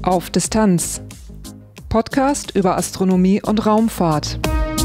Auf Distanz. Podcast über Astronomie und Raumfahrt.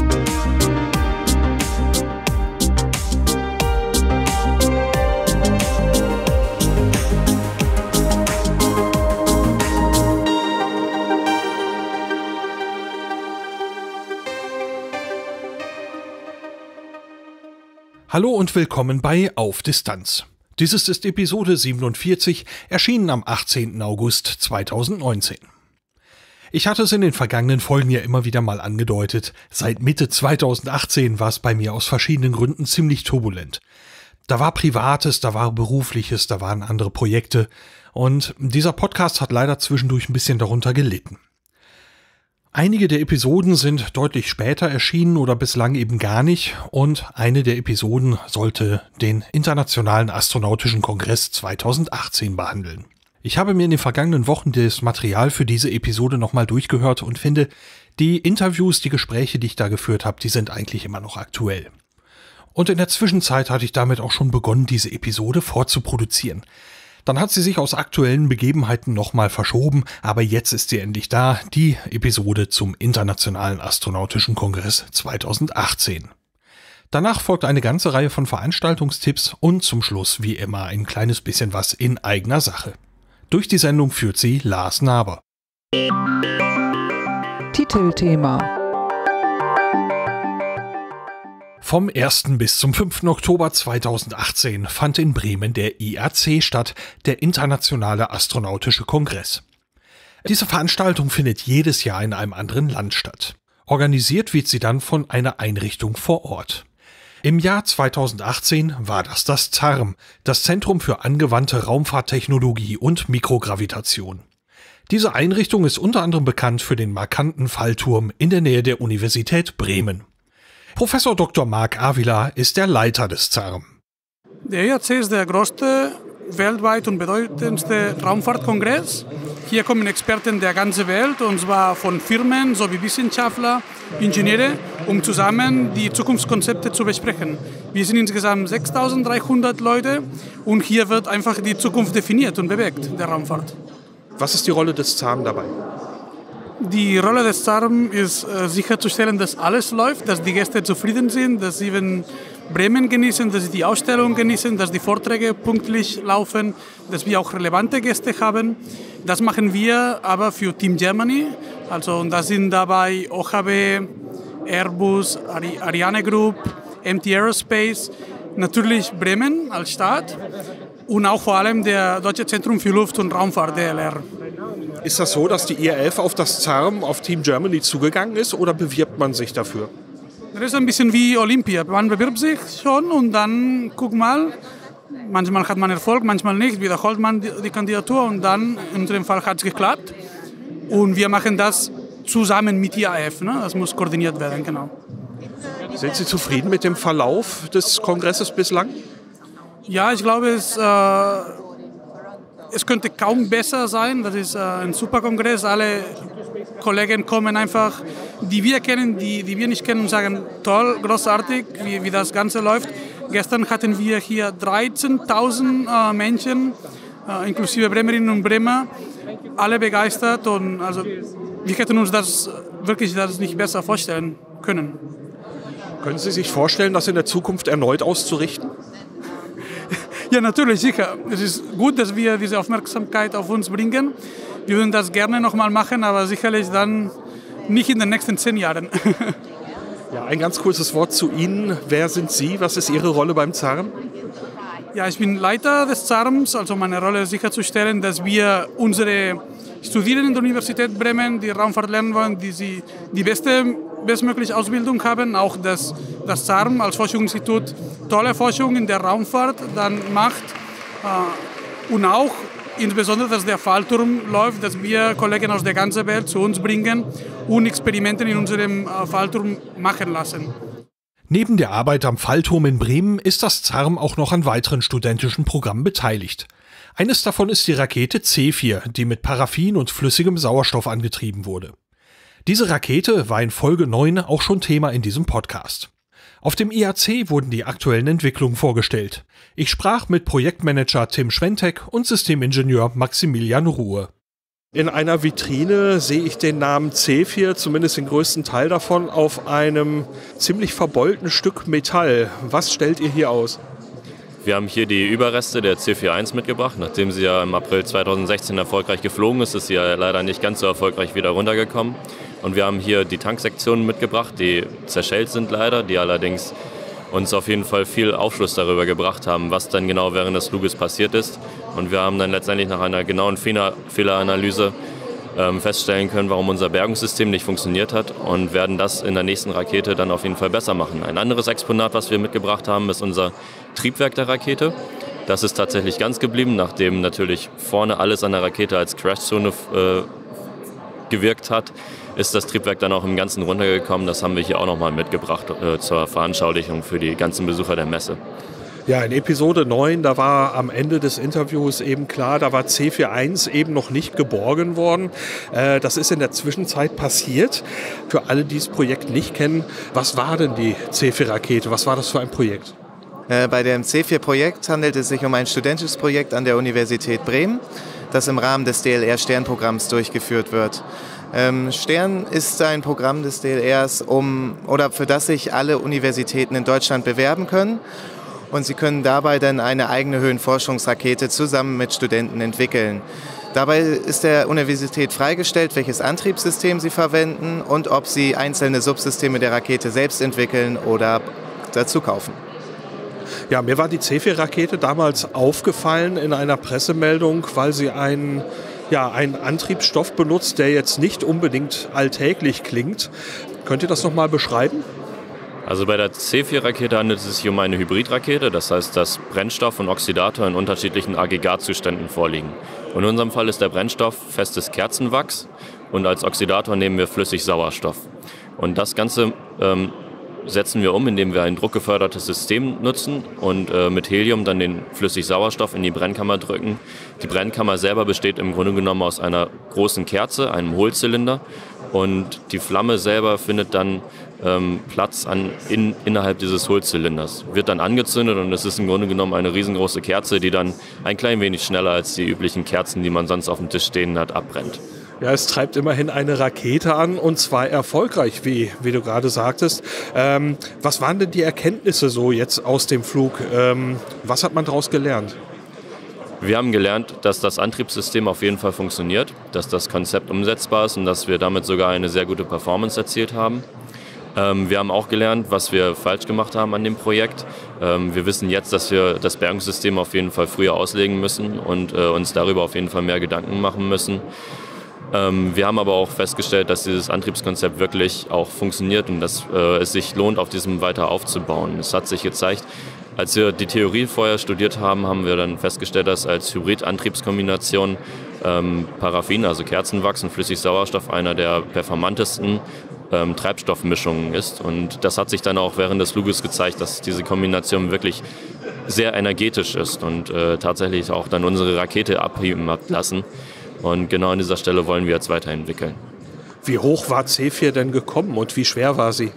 Hallo und willkommen bei Auf Distanz. Dies ist Episode 47, erschienen am 18. August 2019. Ich hatte es in den vergangenen Folgen ja immer wieder mal angedeutet, seit Mitte 2018 war es bei mir aus verschiedenen Gründen ziemlich turbulent. Da war Privates, da war Berufliches, da waren andere Projekte und dieser Podcast hat leider zwischendurch ein bisschen darunter gelitten. Einige der Episoden sind deutlich später erschienen oder bislang eben gar nicht und eine der Episoden sollte den Internationalen Astronautischen Kongress 2018 behandeln. Ich habe mir in den vergangenen Wochen das Material für diese Episode nochmal durchgehört und finde, die Interviews, die Gespräche, die ich da geführt habe, die sind eigentlich immer noch aktuell. Und in der Zwischenzeit hatte ich damit auch schon begonnen, diese Episode vorzuproduzieren. Dann hat sie sich aus aktuellen Begebenheiten nochmal verschoben, aber jetzt ist sie endlich da, die Episode zum Internationalen Astronautischen Kongress 2018. Danach folgt eine ganze Reihe von Veranstaltungstipps und zum Schluss wie immer ein kleines bisschen was in eigener Sache. Durch die Sendung führt sie Lars Naber. Titelthema: Vom 1. bis zum 5. Oktober 2018 fand in Bremen der IAC statt, der Internationale Astronautische Kongress. Diese Veranstaltung findet jedes Jahr in einem anderen Land statt. Organisiert wird sie dann von einer Einrichtung vor Ort. Im Jahr 2018 war das ZARM, das Zentrum für angewandte Raumfahrttechnologie und Mikrogravitation. Diese Einrichtung ist unter anderem bekannt für den markanten Fallturm in der Nähe der Universität Bremen. Professor Dr. Marc Avila ist der Leiter des ZARM. Der IAC ist der größte, weltweit und bedeutendste Raumfahrtkongress. Hier kommen Experten der ganzen Welt, und zwar von Firmen sowie Wissenschaftler, Ingenieure, um zusammen die Zukunftskonzepte zu besprechen. Wir sind insgesamt 6.300 Leute und hier wird einfach die Zukunft definiert und bewegt, der Raumfahrt. Was ist die Rolle des ZARM dabei? Die Rolle des ZARM ist sicherzustellen, dass alles läuft, dass die Gäste zufrieden sind, dass sie Bremen genießen, dass sie die Ausstellung genießen, dass die Vorträge pünktlich laufen, dass wir auch relevante Gäste haben. Das machen wir aber für Team Germany. Und da sind dabei OHB, Airbus, Ariane Group, MT Aerospace, natürlich Bremen als Stadt und auch vor allem der Deutsche Zentrum für Luft- und Raumfahrt, DLR. Ist das so, dass die IAF auf das ZARM, auf Team Germany zugegangen ist oder bewirbt man sich dafür? Das ist ein bisschen wie Olympia. Man bewirbt sich schon und dann guck mal, manchmal hat man Erfolg, manchmal nicht, wiederholt man die Kandidatur und dann, in unserem Fall hat es geklappt. Und wir machen das zusammen mit IAF, ne? Das muss koordiniert werden, genau. Sind Sie zufrieden mit dem Verlauf des Kongresses bislang? Ja, ich glaube, es könnte kaum besser sein. Das ist ein super Kongress. Alle Kollegen kommen einfach, die wir kennen, die wir nicht kennen, und sagen, toll, großartig, wie das Ganze läuft. Gestern hatten wir hier 13.000 Menschen, inklusive Bremerinnen und Bremer, alle begeistert. Und also, wir hätten uns das nicht besser vorstellen können. Können Sie sich vorstellen, das in der Zukunft erneut auszurichten? Ja, natürlich, sicher. Es ist gut, dass wir diese Aufmerksamkeit auf uns bringen. Wir würden das gerne nochmal machen, aber sicherlich dann nicht in den nächsten 10 Jahren. Ja, ein ganz kurzes Wort zu Ihnen. Wer sind Sie? Was ist Ihre Rolle beim ZARM? Ja, ich bin Leiter des ZARMs, also meine Rolle ist sicherzustellen, dass wir unsere Studierenden der Universität Bremen, die Raumfahrt lernen wollen, die sie die bestmögliche Ausbildung haben, auch das ZARM als Forschungsinstitut tolle Forschung in der Raumfahrt dann macht und auch insbesondere, dass der Fallturm läuft, dass wir Kollegen aus der ganzen Welt zu uns bringen und Experimente in unserem Fallturm machen lassen. Neben der Arbeit am Fallturm in Bremen ist das ZARM auch noch an weiteren studentischen Programmen beteiligt. Eines davon ist die Rakete C4, die mit Paraffin und flüssigem Sauerstoff angetrieben wurde. Diese Rakete war in Folge 9 auch schon Thema in diesem Podcast. Auf dem IAC wurden die aktuellen Entwicklungen vorgestellt. Ich sprach mit Projektmanager Tim Schwentek und Systemingenieur Maximilian Ruhe. In einer Vitrine sehe ich den Namen Zephyr, zumindest den größten Teil davon, auf einem ziemlich verbeulten Stück Metall. Was stellt ihr hier aus? Wir haben hier die Überreste der Zephyr 1 mitgebracht. Nachdem sie ja im April 2016 erfolgreich geflogen ist, ist sie ja leider nicht ganz so erfolgreich wieder runtergekommen. Und wir haben hier die Tanksektionen mitgebracht, die zerschellt sind leider, die allerdings uns auf jeden Fall viel Aufschluss darüber gebracht haben, was dann genau während des Fluges passiert ist. Und wir haben dann letztendlich nach einer genauen Fehleranalyse feststellen können, warum unser Bergungssystem nicht funktioniert hat und werden das in der nächsten Rakete dann auf jeden Fall besser machen. Ein anderes Exponat, was wir mitgebracht haben, ist unser Triebwerk der Rakete. Das ist tatsächlich ganz geblieben, nachdem natürlich vorne alles an der Rakete als Crashzone gewirkt hat, ist das Triebwerk dann auch im Ganzen runtergekommen. Das haben wir hier auch nochmal mitgebracht zur Veranschaulichung für die ganzen Besucher der Messe. Ja, in Episode 9, da war am Ende des Interviews eben klar, da war Zephyr 1 eben noch nicht geborgen worden. Das ist in der Zwischenzeit passiert. Für alle, die das Projekt nicht kennen, was war denn die Zephyr-Rakete? Was war das für ein Projekt? Bei dem Zephyr-Projekt handelt es sich um ein studentisches Projekt an der Universität Bremen, das im Rahmen des DLR-Sternprogramms durchgeführt wird. Stern ist ein Programm des DLRs, für das sich alle Universitäten in Deutschland bewerben können. Und sie können dabei dann eine eigene Höhenforschungsrakete zusammen mit Studenten entwickeln. Dabei ist der Universität freigestellt, welches Antriebssystem sie verwenden und ob sie einzelne Subsysteme der Rakete selbst entwickeln oder dazu kaufen. Ja, mir war die Zephyr-Rakete damals aufgefallen in einer Pressemeldung, weil sie einen Antriebsstoff benutzt, der jetzt nicht unbedingt alltäglich klingt. Könnt ihr das nochmal beschreiben? Also bei der Zephyr-Rakete handelt es sich um eine Hybridrakete, das heißt, dass Brennstoff und Oxidator in unterschiedlichen Aggregatzuständen vorliegen. Und in unserem Fall ist der Brennstoff festes Kerzenwachs und als Oxidator nehmen wir Flüssigsauerstoff. Und das Ganze setzen wir um, indem wir ein druckgefördertes System nutzen und mit Helium dann den Flüssigsauerstoff in die Brennkammer drücken. Die Brennkammer selber besteht im Grunde genommen aus einer großen Kerze, einem Hohlzylinder, und die Flamme selber findet dann Platz innerhalb dieses Hohlzylinders. Wird dann angezündet und es ist im Grunde genommen eine riesengroße Kerze, die dann ein klein wenig schneller als die üblichen Kerzen, die man sonst auf dem Tisch stehen hat, abbrennt. Ja, es treibt immerhin eine Rakete an und zwar erfolgreich, wie du gerade sagtest. Was waren denn die Erkenntnisse so jetzt aus dem Flug? Was hat man daraus gelernt? Wir haben gelernt, dass das Antriebssystem auf jeden Fall funktioniert, dass das Konzept umsetzbar ist und dass wir damit sogar eine sehr gute Performance erzielt haben. Wir haben auch gelernt, was wir falsch gemacht haben an dem Projekt. Wir wissen jetzt, dass wir das Bergungssystem auf jeden Fall früher auslegen müssen und uns darüber auf jeden Fall mehr Gedanken machen müssen. Wir haben aber auch festgestellt, dass dieses Antriebskonzept wirklich auch funktioniert und dass es sich lohnt, auf diesem weiter aufzubauen. Es hat sich gezeigt, als wir die Theorie vorher studiert haben, haben wir dann festgestellt, dass als Hybrid-Antriebskombination Paraffin, also Kerzenwachs und Flüssigsauerstoff, einer der performantesten Treibstoffmischungen ist. Und das hat sich dann auch während des Fluges gezeigt, dass diese Kombination wirklich sehr energetisch ist und tatsächlich auch dann unsere Rakete abheben hat lassen. Und genau an dieser Stelle wollen wir jetzt weiterentwickeln. Wie hoch war Zephyr denn gekommen und wie schwer war sie?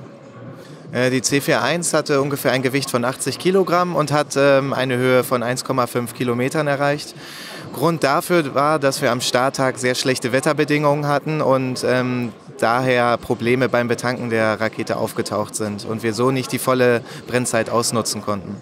Die Zephyr 1 hatte ungefähr ein Gewicht von 80 Kilogramm und hat eine Höhe von 1,5 Kilometern erreicht. Grund dafür war, dass wir am Starttag sehr schlechte Wetterbedingungen hatten und daher Probleme beim Betanken der Rakete aufgetaucht sind und wir so nicht die volle Brennzeit ausnutzen konnten.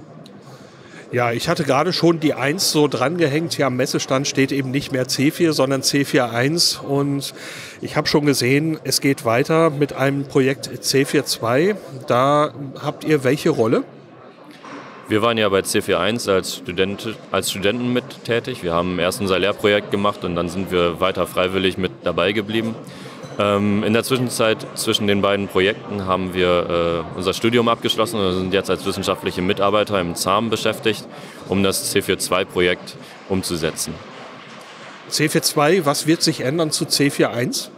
Ja, ich hatte gerade schon die 1 so dran gehängt. Hier am Messestand steht eben nicht mehr Zephyr, sondern Zephyr 1. Und ich habe schon gesehen, es geht weiter mit einem Projekt Zephyr 2. Da habt ihr welche Rolle? Wir waren ja bei Zephyr 1 als Studenten mit tätig. Wir haben erst unser Lehrprojekt gemacht und dann sind wir weiter freiwillig mit dabei geblieben. In der Zwischenzeit zwischen den beiden Projekten haben wir unser Studium abgeschlossen und sind jetzt als wissenschaftliche Mitarbeiter im ZAM beschäftigt, um das Zephyr 2 Projekt umzusetzen. Zephyr 2, was wird sich ändern zu Zephyr 1?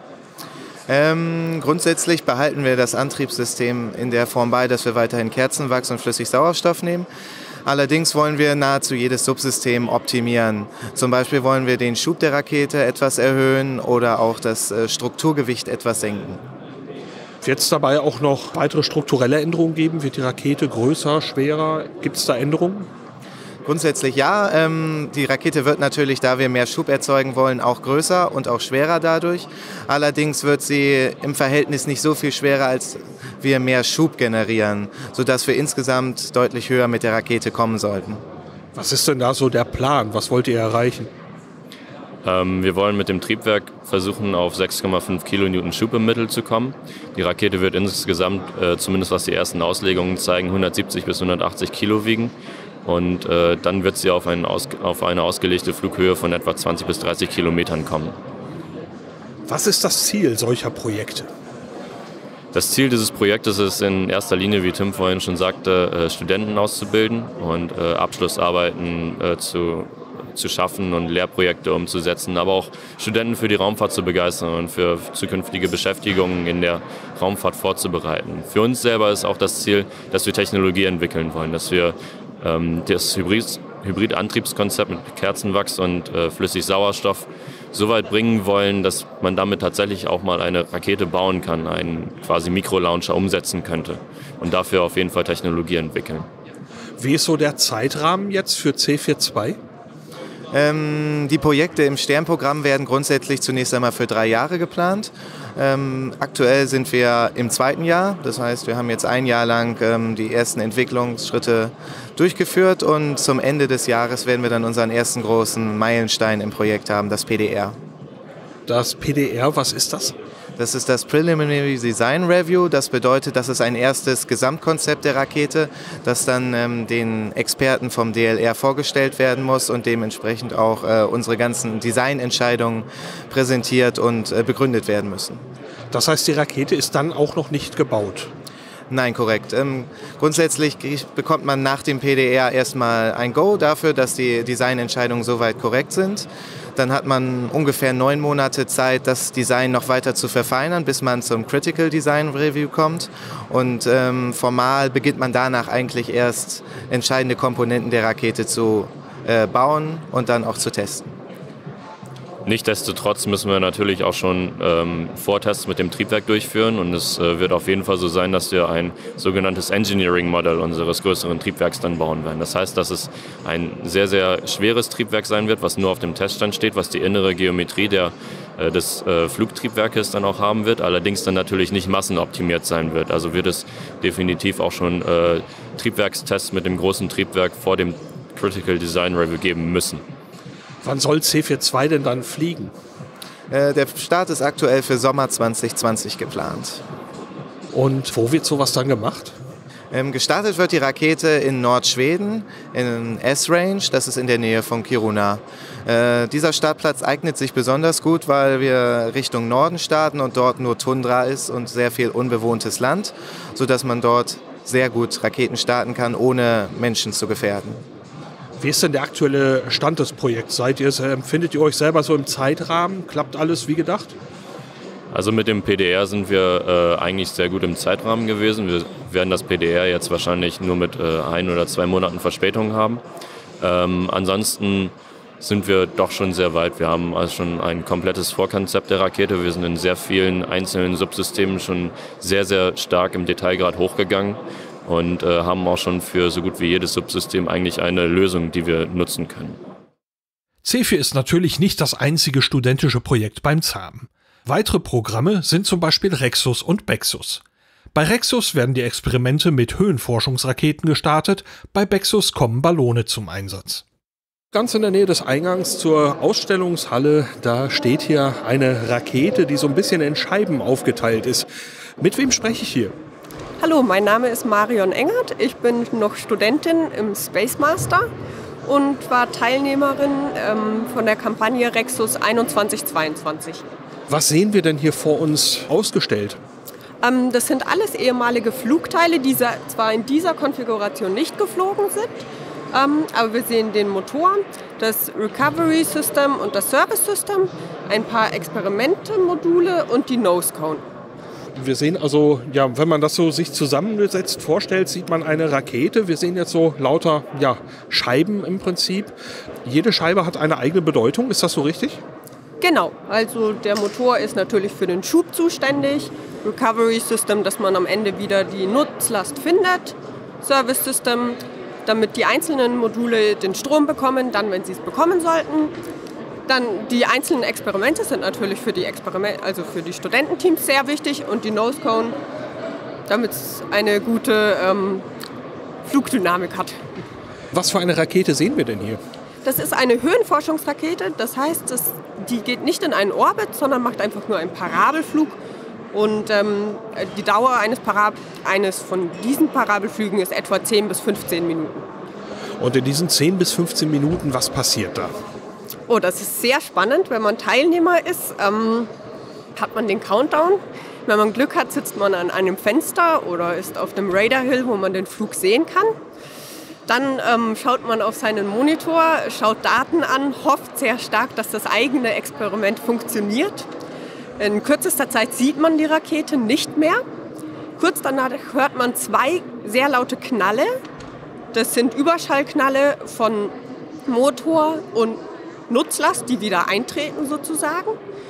Grundsätzlich behalten wir das Antriebssystem in der Form bei, dass wir weiterhin Kerzenwachs und Flüssigsauerstoff nehmen. Allerdings wollen wir nahezu jedes Subsystem optimieren. Zum Beispiel wollen wir den Schub der Rakete etwas erhöhen oder auch das Strukturgewicht etwas senken. Wird es dabei auch noch weitere strukturelle Änderungen geben? Wird die Rakete größer, schwerer? Gibt es da Änderungen? Grundsätzlich ja. Die Rakete wird natürlich, da wir mehr Schub erzeugen wollen, auch größer und auch schwerer dadurch. Allerdings wird sie im Verhältnis nicht so viel schwerer, als wir mehr Schub generieren, sodass wir insgesamt deutlich höher mit der Rakete kommen sollten. Was ist denn da so der Plan? Was wollt ihr erreichen? Wir wollen mit dem Triebwerk versuchen, auf 6,5 Kilonewton Schub im Mittel zu kommen. Die Rakete wird insgesamt, zumindest was die ersten Auslegungen zeigen, 170 bis 180 Kilo wiegen. Und dann wird sie auf eine ausgelegte Flughöhe von etwa 20 bis 30 Kilometern kommen. Was ist das Ziel solcher Projekte? Das Ziel dieses Projektes ist in erster Linie, wie Tim vorhin schon sagte, Studenten auszubilden und Abschlussarbeiten zu schaffen und Lehrprojekte umzusetzen, aber auch Studenten für die Raumfahrt zu begeistern und für zukünftige Beschäftigungen in der Raumfahrt vorzubereiten. Für uns selber ist auch das Ziel, dass wir Technologie entwickeln wollen, dass wir das Hybridantriebskonzept mit Kerzenwachs und Flüssigsauerstoff so weit bringen wollen, dass man damit tatsächlich auch mal eine Rakete bauen kann, einen quasi Mikrolauncher umsetzen könnte und dafür auf jeden Fall Technologie entwickeln. Wie ist so der Zeitrahmen jetzt für C42? Die Projekte im Sternprogramm werden grundsätzlich zunächst einmal für 3 Jahre geplant. Aktuell sind wir im 2. Jahr, das heißt, wir haben jetzt 1 Jahr lang die ersten Entwicklungsschritte durchgeführt und zum Ende des Jahres werden wir dann unseren ersten großen Meilenstein im Projekt haben, das PDR. Das PDR, was ist das? Das ist das Preliminary Design Review. Das bedeutet, das ist ein erstes Gesamtkonzept der Rakete, das dann den Experten vom DLR vorgestellt werden muss und dementsprechend auch unsere ganzen Designentscheidungen präsentiert und begründet werden müssen. Das heißt, die Rakete ist dann auch noch nicht gebaut? Nein, korrekt. Grundsätzlich bekommt man nach dem PDR erstmal ein Go dafür, dass die Designentscheidungen soweit korrekt sind. Dann hat man ungefähr 9 Monate Zeit, das Design noch weiter zu verfeinern, bis man zum Critical Design Review kommt. Und formal beginnt man danach eigentlich erst entscheidende Komponenten der Rakete zu bauen und dann auch zu testen. Nichtsdestotrotz müssen wir natürlich auch schon Vortests mit dem Triebwerk durchführen und es wird auf jeden Fall so sein, dass wir ein sogenanntes Engineering Model unseres größeren Triebwerks dann bauen werden. Das heißt, dass es ein sehr, sehr schweres Triebwerk sein wird, was nur auf dem Teststand steht, was die innere Geometrie des Flugtriebwerkes dann auch haben wird, allerdings dann natürlich nicht massenoptimiert sein wird. Also wird es definitiv auch schon Triebwerkstests mit dem großen Triebwerk vor dem Critical Design Review geben müssen. Wann soll C42 denn dann fliegen? Der Start ist aktuell für Sommer 2020 geplant. Und wo wird sowas dann gemacht? Gestartet wird die Rakete in Nordschweden, in S-Range, das ist in der Nähe von Kiruna. Dieser Startplatz eignet sich besonders gut, weil wir Richtung Norden starten und dort nur Tundra ist und sehr viel unbewohntes Land, sodass man dort sehr gut Raketen starten kann, ohne Menschen zu gefährden. Wie ist denn der aktuelle Stand des Projekts? Empfindet ihr euch selber so im Zeitrahmen? Klappt alles wie gedacht? Also mit dem PDR sind wir eigentlich sehr gut im Zeitrahmen gewesen. Wir werden das PDR jetzt wahrscheinlich nur mit 1 oder 2 Monaten Verspätung haben. Ansonsten sind wir doch schon sehr weit. Wir haben also schon ein komplettes Vorkonzept der Rakete. Wir sind in sehr vielen einzelnen Subsystemen schon sehr, sehr stark im Detailgrad hochgegangen. Und haben auch schon für so gut wie jedes Subsystem eigentlich eine Lösung, die wir nutzen können. CEFIR ist natürlich nicht das einzige studentische Projekt beim ZAM. Weitere Programme sind zum Beispiel Rexus und Bexus. Bei Rexus werden die Experimente mit Höhenforschungsraketen gestartet, bei Bexus kommen Ballone zum Einsatz. Ganz in der Nähe des Eingangs zur Ausstellungshalle, da steht hier eine Rakete, die so ein bisschen in Scheiben aufgeteilt ist. Mit wem spreche ich hier? Hallo, mein Name ist Marion Engert. Ich bin noch Studentin im Space Master und war Teilnehmerin von der Kampagne Rexus 2122. Was sehen wir denn hier vor uns ausgestellt? Das sind alles ehemalige Flugteile, die zwar in dieser Konfiguration nicht geflogen sind, aber wir sehen den Motor, das Recovery System und das Service System, ein paar Experimente-Module und die Nose Cone. Wir sehen also, ja, wenn man das so sich zusammengesetzt vorstellt, sieht man eine Rakete. Wir sehen jetzt so lauter Scheiben im Prinzip. Jede Scheibe hat eine eigene Bedeutung, ist das so richtig? Genau, also der Motor ist natürlich für den Schub zuständig. Recovery System, dass man am Ende wieder die Nutzlast findet. Service System damit die einzelnen Module den Strom bekommen, dann, wenn sie es bekommen sollten. Dann die einzelnen Experimente sind natürlich für die Studententeams sehr wichtig und die Nose Cone, damit es eine gute Flugdynamik hat. Was für eine Rakete sehen wir denn hier? Das ist eine Höhenforschungsrakete, das heißt, die geht nicht in einen Orbit, sondern macht einfach nur einen Parabelflug. Und die Dauer eines von diesen Parabelflügen ist etwa 10 bis 15 Minuten. Und in diesen 10 bis 15 Minuten, was passiert da? Oh, das ist sehr spannend. Wenn man Teilnehmer ist, hat man den Countdown. Wenn man Glück hat, sitzt man an einem Fenster oder ist auf dem Radar Hill, wo man den Flug sehen kann. Dann schaut man auf seinen Monitor, schaut Daten an, hofft sehr stark, dass das eigene Experiment funktioniert. In kürzester Zeit sieht man die Rakete nicht mehr. Kurz danach hört man 2 sehr laute Knalle. Das sind Überschallknalle von Motor und Nutzlast, die wieder eintreten sozusagen.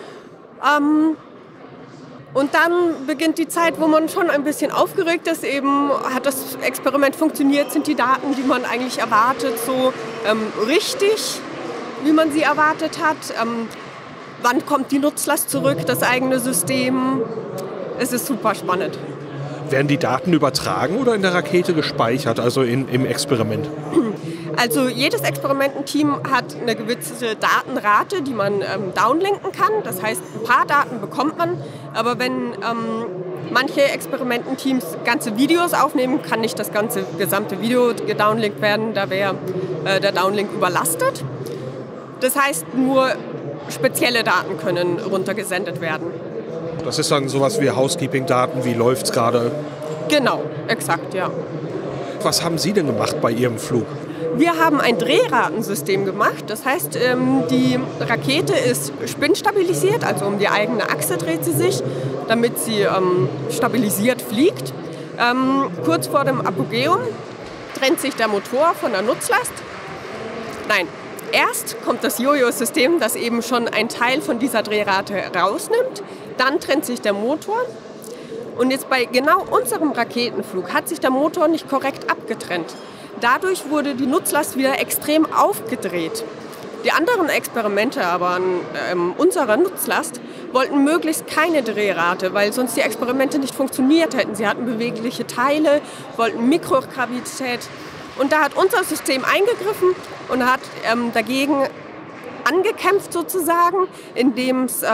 Und dann beginnt die Zeit, wo man schon ein bisschen aufgeregt ist. Eben hat das Experiment funktioniert, sind die Daten, die man eigentlich erwartet, so richtig, wie man sie erwartet hat. Wann kommt die Nutzlast zurück, das eigene System? Es ist super spannend. Werden die Daten übertragen oder in der Rakete gespeichert, also im Experiment? Also jedes Experimententeam hat eine gewisse Datenrate, die man downlinken kann. Das heißt, ein paar Daten bekommt man, aber wenn manche Experimententeams ganze Videos aufnehmen, kann nicht das gesamte Video gedownlinkt werden, da wäre der Downlink überlastet. Das heißt, nur spezielle Daten können runtergesendet werden. Das ist dann sowas wie Housekeeping-Daten, wie läuft es gerade? Genau, exakt, ja. Was haben Sie denn gemacht bei Ihrem Flug? Wir haben ein Drehratensystem gemacht. Das heißt, die Rakete ist spinnstabilisiert, also um die eigene Achse dreht sie sich, damit sie stabilisiert fliegt. Kurz vor dem Apogäum trennt sich der Motor von der Nutzlast. Nein, erst kommt das Jojo-System, das eben schon einen Teil von dieser Drehrate rausnimmt. Dann trennt sich der Motor. Und jetzt bei genau unserem Raketenflug hat sich der Motor nicht korrekt abgetrennt. Dadurch wurde die Nutzlast wieder extrem aufgedreht. Die anderen Experimente aber an unserer Nutzlast wollten möglichst keine Drehrate, weil sonst die Experimente nicht funktioniert hätten. Sie hatten bewegliche Teile, wollten Mikrogravität. Und da hat unser System eingegriffen und hat dagegen angekämpft sozusagen, indem es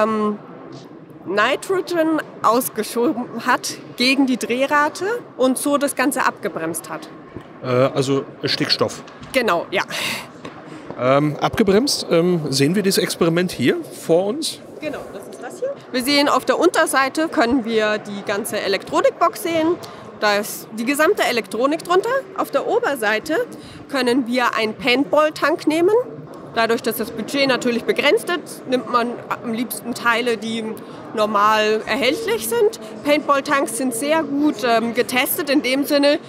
Nitrogen ausgeschoben hat gegen die Drehrate und so das Ganze abgebremst hat. Also Stickstoff. Genau, ja. Abgebremst, sehen wir dieses Experiment hier vor uns? Genau, das ist das hier. Wir sehen auf der Unterseite, können wir die ganze Elektronikbox sehen. Da ist die gesamte Elektronik drunter. Auf der Oberseite können wir einen Paintball-Tank nehmen. Dadurch, dass das Budget natürlich begrenzt ist, nimmt man am liebsten Teile, die normal erhältlich sind. Paintball-Tanks sind sehr gut getestet in dem Sinne,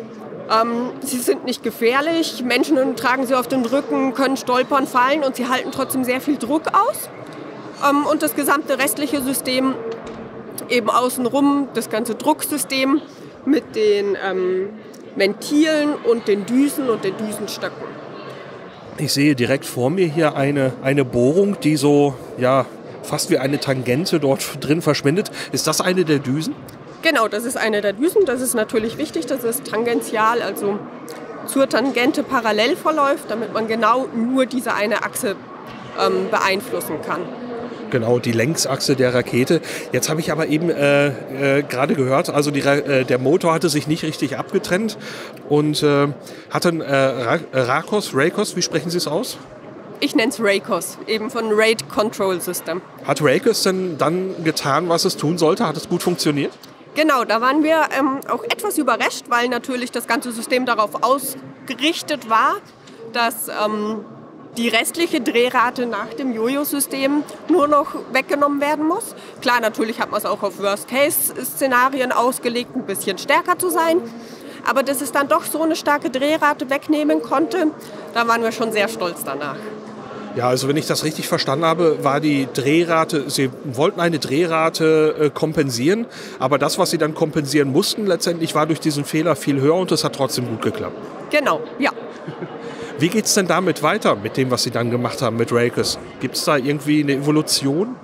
sie sind nicht gefährlich. Menschen tragen sie auf den Rücken, können stolpern, fallen und sie halten trotzdem sehr viel Druck aus. Und das gesamte restliche System eben außenrum, das ganze Drucksystem mit den Ventilen und den Düsen und den Düsenstöcken. Ich sehe direkt vor mir hier eine Bohrung, die so fast wie eine Tangente dort drin verschwindet. Ist das eine der Düsen? Genau, das ist eine der Düsen. Das ist natürlich wichtig, dass es tangential, also zur Tangente parallel verläuft, damit man genau nur diese eine Achse beeinflussen kann. Genau, die Längsachse der Rakete. Jetzt habe ich aber eben gerade gehört, also der Motor hatte sich nicht richtig abgetrennt und hatte ein Raycos, wie sprechen Sie es aus? Ich nenne es Raycos, eben von Rate Control System. Hat Raycos denn dann getan, was es tun sollte? Hat es gut funktioniert? Genau, da waren wir auch etwas überrascht, weil natürlich das ganze System darauf ausgerichtet war, dass die restliche Drehrate nach dem Jojo-System nur noch weggenommen werden muss. Klar, natürlich hat man es auch auf Worst-Case-Szenarien ausgelegt, ein bisschen stärker zu sein. Aber dass es dann doch so eine starke Drehrate wegnehmen konnte, da waren wir schon sehr stolz danach. Ja, also wenn ich das richtig verstanden habe, war die Drehrate, Sie wollten eine Drehrate kompensieren, aber das, was Sie dann kompensieren mussten, letztendlich war durch diesen Fehler viel höher und es hat trotzdem gut geklappt. Genau, ja. Wie geht es denn damit weiter, mit dem, was Sie dann gemacht haben mit Rakes? Gibt es da irgendwie eine Evolution?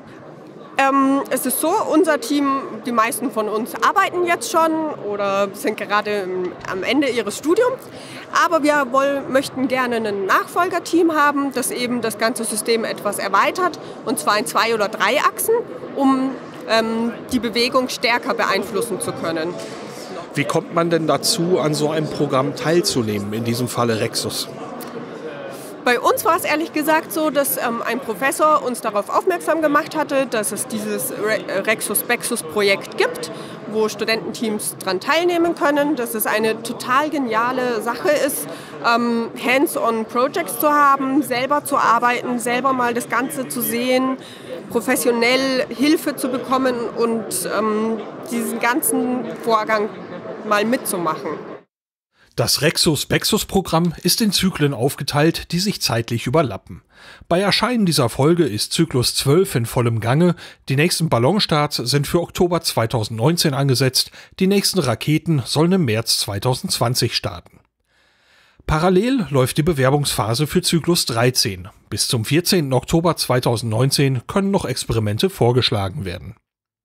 Es ist so, unser Team, die meisten von uns arbeiten jetzt schon oder sind gerade am Ende ihres Studiums. Aber wir möchten gerne ein Nachfolgerteam haben, das eben das ganze System etwas erweitert. Und zwar in 2 oder 3 Achsen, um die Bewegung stärker beeinflussen zu können. Wie kommt man denn dazu, an so einem Programm teilzunehmen, in diesem Falle Rexus? Bei uns war es ehrlich gesagt so, dass ein Professor uns darauf aufmerksam gemacht hatte, dass es dieses Rexus-Bexus-Projekt gibt, wo Studententeams daran teilnehmen können, dass es eine total geniale Sache ist, Hands-on-Projects zu haben, selber zu arbeiten, selber mal das Ganze zu sehen, professionell Hilfe zu bekommen und diesen ganzen Vorgang mal mitzumachen. Das Rexus-Bexus-Programm ist in Zyklen aufgeteilt, die sich zeitlich überlappen. Bei Erscheinen dieser Folge ist Zyklus 12 in vollem Gange, die nächsten Ballonstarts sind für Oktober 2019 angesetzt, die nächsten Raketen sollen im März 2020 starten. Parallel läuft die Bewerbungsphase für Zyklus 13. Bis zum 14. Oktober 2019 können noch Experimente vorgeschlagen werden.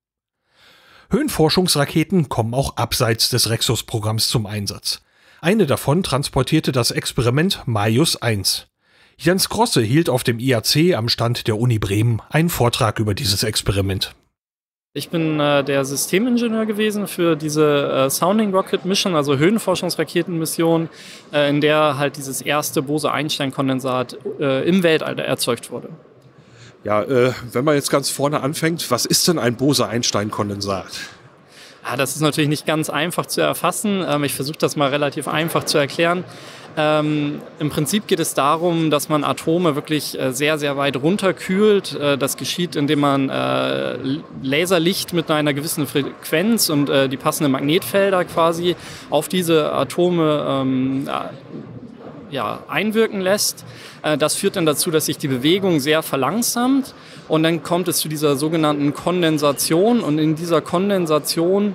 Höhenforschungsraketen kommen auch abseits des Rexus-Programms zum Einsatz. Eine davon transportierte das Experiment Maius 1. Jens Grosse hielt auf dem IAC am Stand der Uni Bremen einen Vortrag über dieses Experiment. Ich bin der Systemingenieur gewesen für diese Sounding Rocket Mission, also Höhenforschungsraketenmission, in der halt dieses erste Bose-Einstein-Kondensat im Weltall erzeugt wurde. Ja, wenn man jetzt ganz vorne anfängt, was ist denn ein Bose-Einstein-Kondensat? Ja, das ist natürlich nicht ganz einfach zu erfassen. Ich versuche das mal relativ einfach zu erklären. Im Prinzip geht es darum, dass man Atome wirklich sehr, sehr weit runterkühlt. Das geschieht, indem man Laserlicht mit einer gewissen Frequenz und die passenden Magnetfelder quasi auf diese Atome einwirken lässt. Das führt dann dazu, dass sich die Bewegung sehr verlangsamt und dann kommt es zu dieser sogenannten Kondensation und in dieser Kondensation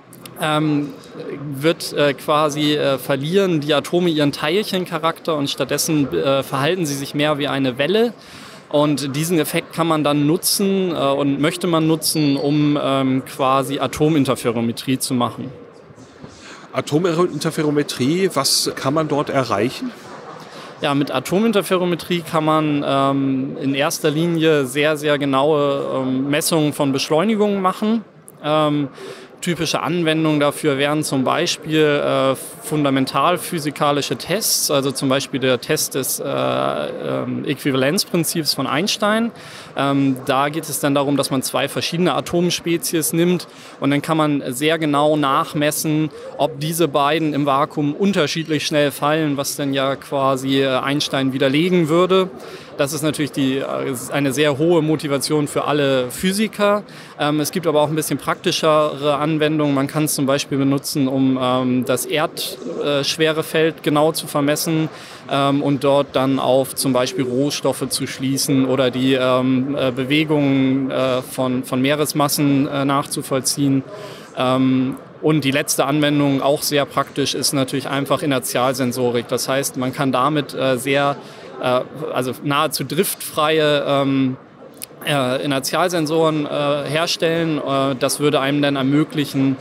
wird verlieren die Atome ihren Teilchencharakter und stattdessen verhalten sie sich mehr wie eine Welle. Und diesen Effekt kann man dann nutzen und möchte man nutzen, um quasi Atominterferometrie zu machen. Atominterferometrie, was kann man dort erreichen? Ja, mit Atominterferometrie kann man in erster Linie sehr, sehr genaue Messungen von Beschleunigungen machen. Typische Anwendungen dafür wären zum Beispiel fundamentalphysikalische Tests, also zum Beispiel der Test des Äquivalenzprinzips von Einstein. Da geht es dann darum, dass man 2 verschiedene Atomspezies nimmt und dann kann man sehr genau nachmessen, ob diese beiden im Vakuum unterschiedlich schnell fallen, was dann ja quasi Einstein widerlegen würde. Das ist natürlich eine sehr hohe Motivation für alle Physiker. Es gibt aber auch ein bisschen praktischere Anwendungen. Man kann es zum Beispiel benutzen, um das Erdschwerefeld genau zu vermessen und dort dann auf zum Beispiel Rohstoffe zu schließen oder die Bewegungen von Meeresmassen nachzuvollziehen. Und die letzte Anwendung, auch sehr praktisch, ist natürlich einfach Inertialsensorik. Das heißt, man kann damit nahezu driftfreie Inertialsensoren herstellen. Das würde einem dann ermöglichen,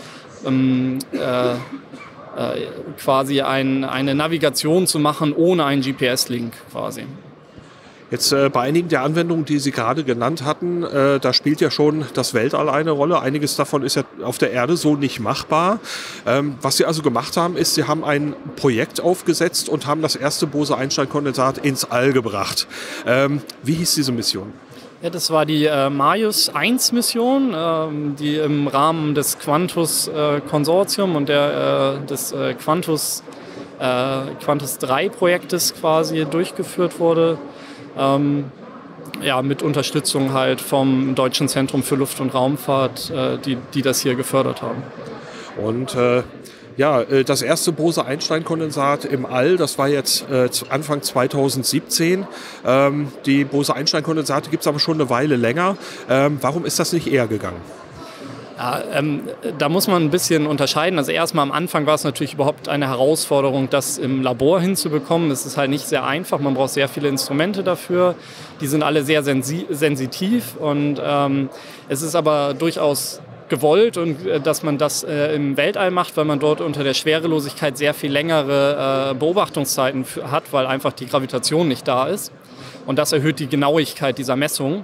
quasi eine Navigation zu machen ohne einen GPS-Link quasi. Jetzt bei einigen der Anwendungen, die Sie gerade genannt hatten, da spielt ja schon das Weltall eine Rolle. Einiges davon ist ja auf der Erde so nicht machbar. Was Sie also gemacht haben, ist, Sie haben ein Projekt aufgesetzt und haben das erste Bose-Einstein-Kondensat ins All gebracht. Wie hieß diese Mission? Ja, das war die Maius 1 Mission, die im Rahmen des Quantus-Konsortium und des Quantus 3 Projektes quasi durchgeführt wurde. Mit Unterstützung halt vom Deutschen Zentrum für Luft- und Raumfahrt, die das hier gefördert haben. Und Ja, das erste Bose-Einstein-Kondensat im All, das war jetzt Anfang 2017. Die Bose-Einstein-Kondensate gibt es aber schon eine Weile länger. Warum ist das nicht eher gegangen? Ja, da muss man ein bisschen unterscheiden. Also erstmal am Anfang war es natürlich überhaupt eine Herausforderung, das im Labor hinzubekommen. Es ist halt nicht sehr einfach, man braucht sehr viele Instrumente dafür. Die sind alle sehr sensitiv und es ist aber durchaus gewollt und dass man das im Weltall macht, weil man dort unter der Schwerelosigkeit sehr viel längere Beobachtungszeiten hat, weil einfach die Gravitation nicht da ist. Und das erhöht die Genauigkeit dieser Messung.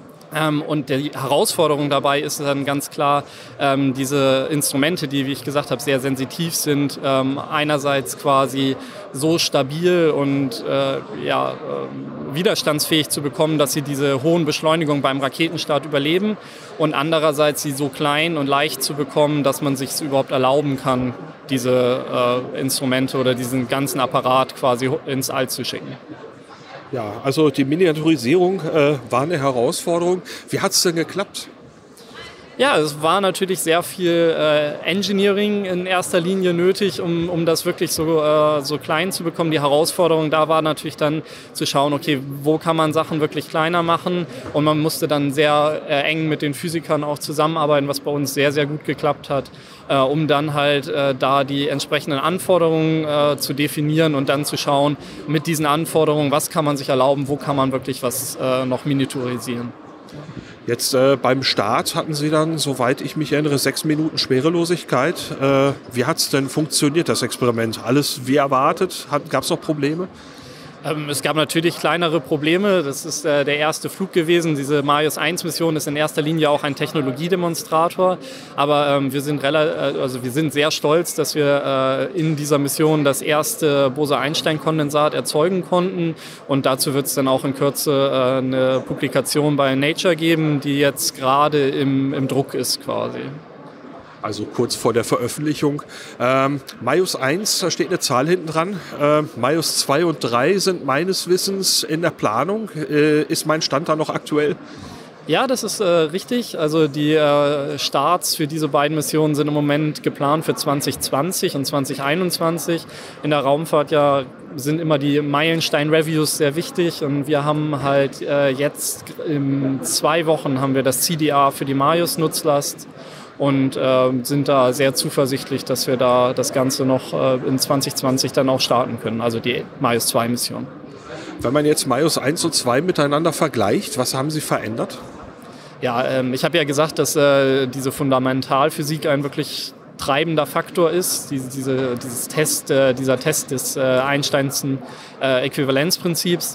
Und die Herausforderung dabei ist dann ganz klar, diese Instrumente, die, wie ich gesagt habe, sehr sensitiv sind, einerseits quasi so stabil und widerstandsfähig zu bekommen, dass sie diese hohen Beschleunigungen beim Raketenstart überleben und andererseits sie so klein und leicht zu bekommen, dass man sich es überhaupt erlauben kann, diese Instrumente oder diesen ganzen Apparat quasi ins All zu schicken. Ja, also die Miniaturisierung war eine Herausforderung. Wie hat es denn geklappt? Ja, es war natürlich sehr viel Engineering in erster Linie nötig, um das wirklich so klein zu bekommen. Die Herausforderung da war natürlich dann zu schauen, okay, wo kann man Sachen wirklich kleiner machen? Und man musste dann sehr eng mit den Physikern auch zusammenarbeiten, was bei uns sehr, sehr gut geklappt hat, um dann halt da die entsprechenden Anforderungen zu definieren und dann zu schauen, mit diesen Anforderungen, was kann man sich erlauben, wo kann man wirklich was noch miniaturisieren. Jetzt beim Start hatten Sie dann, soweit ich mich erinnere, 6 Minuten Schwerelosigkeit. Wie hat es denn funktioniert, das Experiment? Alles wie erwartet? Gab es noch Probleme? Es gab natürlich kleinere Probleme. Das ist der erste Flug gewesen. Diese Marius 1-Mission ist in erster Linie auch ein Technologiedemonstrator. Aber wir sind sehr stolz, dass wir in dieser Mission das erste Bose-Einstein-Kondensat erzeugen konnten. Und dazu wird es dann auch in Kürze eine Publikation bei Nature geben, die jetzt gerade im Druck ist quasi. Also kurz vor der Veröffentlichung. Marius 1, da steht eine Zahl hinten dran. Marius 2 und 3 sind meines Wissens in der Planung. Ist mein Stand da noch aktuell? Ja, das ist richtig. Also die Starts für diese beiden Missionen sind im Moment geplant für 2020 und 2021. In der Raumfahrt sind immer die Meilenstein-Reviews sehr wichtig und wir haben halt jetzt in 2 Wochen haben wir das CDR für die Marius-Nutzlast und sind da sehr zuversichtlich, dass wir da das Ganze noch in 2020 dann auch starten können, also die Marius 2 Mission. Wenn man jetzt Marius 1 und 2 miteinander vergleicht, was haben Sie verändert? Ja, ich habe ja gesagt, dass diese Fundamentalphysik ein wirklich treibender Faktor ist, dieser Test des Einsteinschen Äquivalenzprinzips.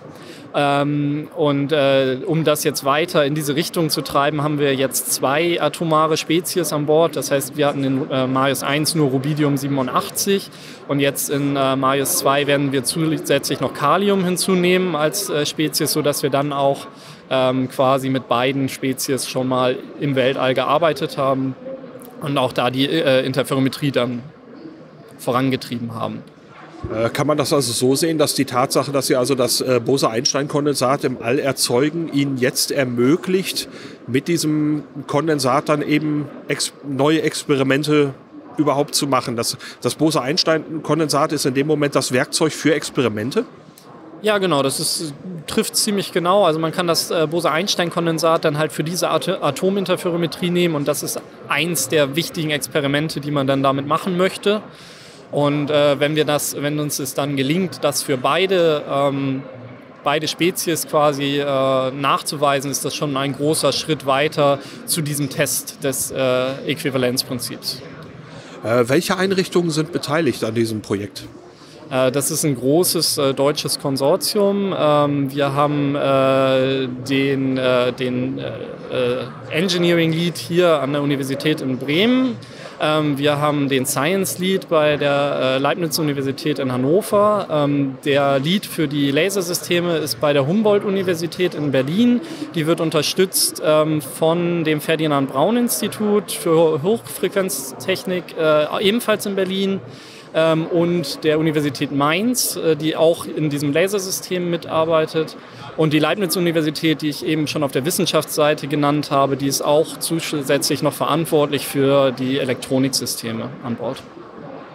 Um das jetzt weiter in diese Richtung zu treiben, haben wir jetzt 2 atomare Spezies an Bord. Das heißt, wir hatten in Marius 1 nur Rubidium 87 und jetzt in Marius 2 werden wir zusätzlich noch Kalium hinzunehmen als Spezies, sodass wir dann auch quasi mit beiden Spezies schon mal im Weltall gearbeitet haben und auch da die Interferometrie dann vorangetrieben haben. Kann man das also so sehen, dass die Tatsache, dass Sie also das Bose-Einstein-Kondensat im All erzeugen, Ihnen jetzt ermöglicht, mit diesem Kondensat dann eben neue Experimente überhaupt zu machen? Das Bose-Einstein-Kondensat ist in dem Moment das Werkzeug für Experimente? Ja, genau, das trifft ziemlich genau. Also man kann das Bose-Einstein-Kondensat dann halt für diese Atominterferometrie nehmen und das ist eins der wichtigen Experimente, die man dann damit machen möchte. Und wenn uns es dann gelingt, das für beide Spezies quasi nachzuweisen, ist das schon ein großer Schritt weiter zu diesem Test des Äquivalenzprinzips. Welche Einrichtungen sind beteiligt an diesem Projekt? Das ist ein großes deutsches Konsortium. Wir haben den Engineering Lead hier an der Universität in Bremen. Wir haben den Science Lead bei der Leibniz-Universität in Hannover. Der Lead für die Lasersysteme ist bei der Humboldt-Universität in Berlin. Die wird unterstützt von dem Ferdinand-Braun-Institut für Hochfrequenztechnik, ebenfalls in Berlin. Und der Universität Mainz, die auch in diesem Lasersystem mitarbeitet. Und die Leibniz-Universität, die ich eben schon auf der Wissenschaftsseite genannt habe, die ist auch zusätzlich noch verantwortlich für die Elektroniksysteme an Bord.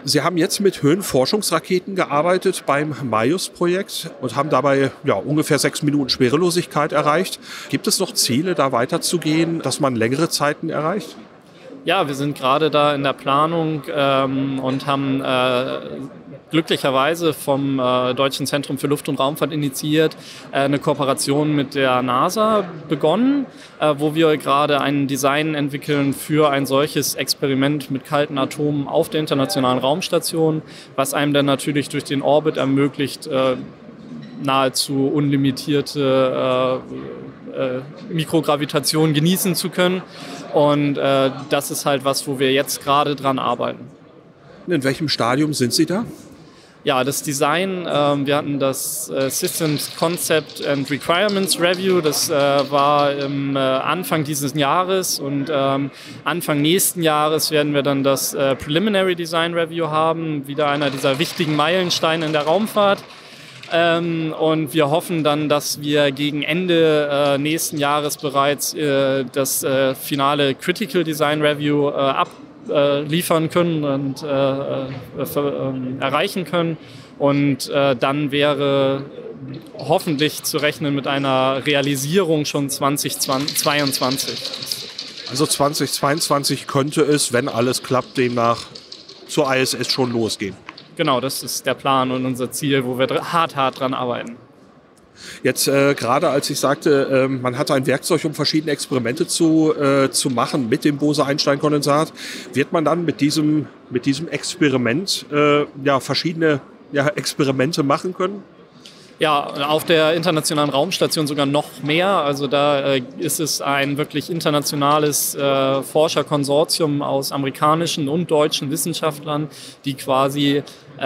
Sie haben jetzt mit Höhenforschungsraketen gearbeitet beim MAJUS-Projekt und haben dabei ungefähr 6 Minuten Schwerelosigkeit erreicht. Gibt es noch Ziele, da weiterzugehen, dass man längere Zeiten erreicht? Ja, wir sind gerade da in der Planung und haben glücklicherweise vom Deutschen Zentrum für Luft- und Raumfahrt initiiert eine Kooperation mit der NASA begonnen, wo wir gerade ein Design entwickeln für ein solches Experiment mit kalten Atomen auf der Internationalen Raumstation, was einem dann natürlich durch den Orbit ermöglicht, nahezu unlimitierte Mikrogravitation genießen zu können. Und das ist halt was, wo wir jetzt gerade dran arbeiten. In welchem Stadium sind Sie da? Ja, das Design, wir hatten das Systems Concept and Requirements Review, das war Anfang dieses Jahres und Anfang nächsten Jahres werden wir dann das Preliminary Design Review haben, wieder einer dieser wichtigen Meilensteine in der Raumfahrt. Und wir hoffen dann, dass wir gegen Ende nächsten Jahres bereits das finale Critical Design Review abliefern können und erreichen können. Und dann wäre hoffentlich zu rechnen mit einer Realisierung schon 2022. Also 2022 könnte es, wenn alles klappt, demnach zur ISS schon losgehen. Genau, das ist der Plan und unser Ziel, wo wir hart dran arbeiten. Jetzt gerade als ich sagte, man hat ein Werkzeug, um verschiedene Experimente zu machen mit dem Bose-Einstein-Kondensat, wird man dann mit diesem Experiment verschiedene Experimente machen können? Ja, auf der Internationalen Raumstation sogar noch mehr. Also da ist es ein wirklich internationales Forscherkonsortium aus amerikanischen und deutschen Wissenschaftlern, die quasi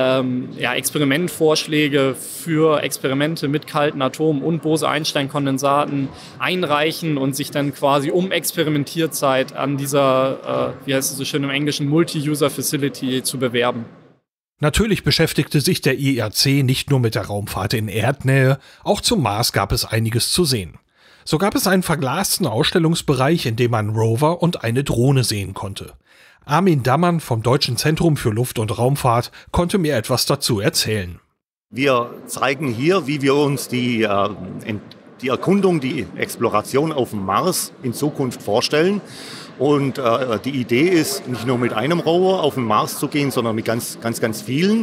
Experimentvorschläge für Experimente mit kalten Atomen und Bose-Einstein-Kondensaten einreichen und sich dann quasi um Experimentierzeit an dieser, wie heißt es so schön im Englischen, Multi-User-Facility zu bewerben. Natürlich beschäftigte sich der IRC nicht nur mit der Raumfahrt in Erdnähe, auch zum Mars gab es einiges zu sehen. So gab es einen verglasten Ausstellungsbereich, in dem man Rover und eine Drohne sehen konnte. Armin Dammann vom Deutschen Zentrum für Luft- und Raumfahrt konnte mir etwas dazu erzählen. Wir zeigen hier, wie wir uns die Erkundung, die Exploration auf dem Mars in Zukunft vorstellen. Und die Idee ist, nicht nur mit einem Rover auf den Mars zu gehen, sondern mit ganz vielen,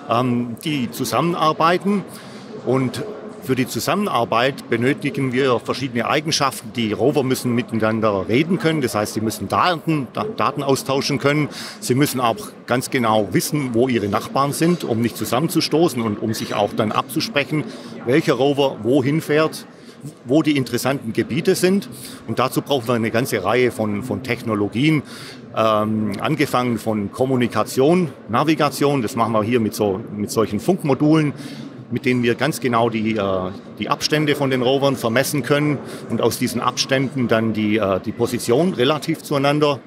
die zusammenarbeiten. Und für die Zusammenarbeit benötigen wir verschiedene Eigenschaften. Die Rover müssen miteinander reden können, das heißt, sie müssen Daten austauschen können. Sie müssen auch ganz genau wissen, wo ihre Nachbarn sind, um nicht zusammenzustoßen und um sich auch dann abzusprechen, welcher Rover wohin fährt, wo die interessanten Gebiete sind. Und dazu brauchen wir eine ganze Reihe von Technologien, angefangen von Kommunikation, Navigation. Das machen wir hier mit solchen Funkmodulen, mit denen wir ganz genau die Abstände von den Rovern vermessen können und aus diesen Abständen dann die Position relativ zueinander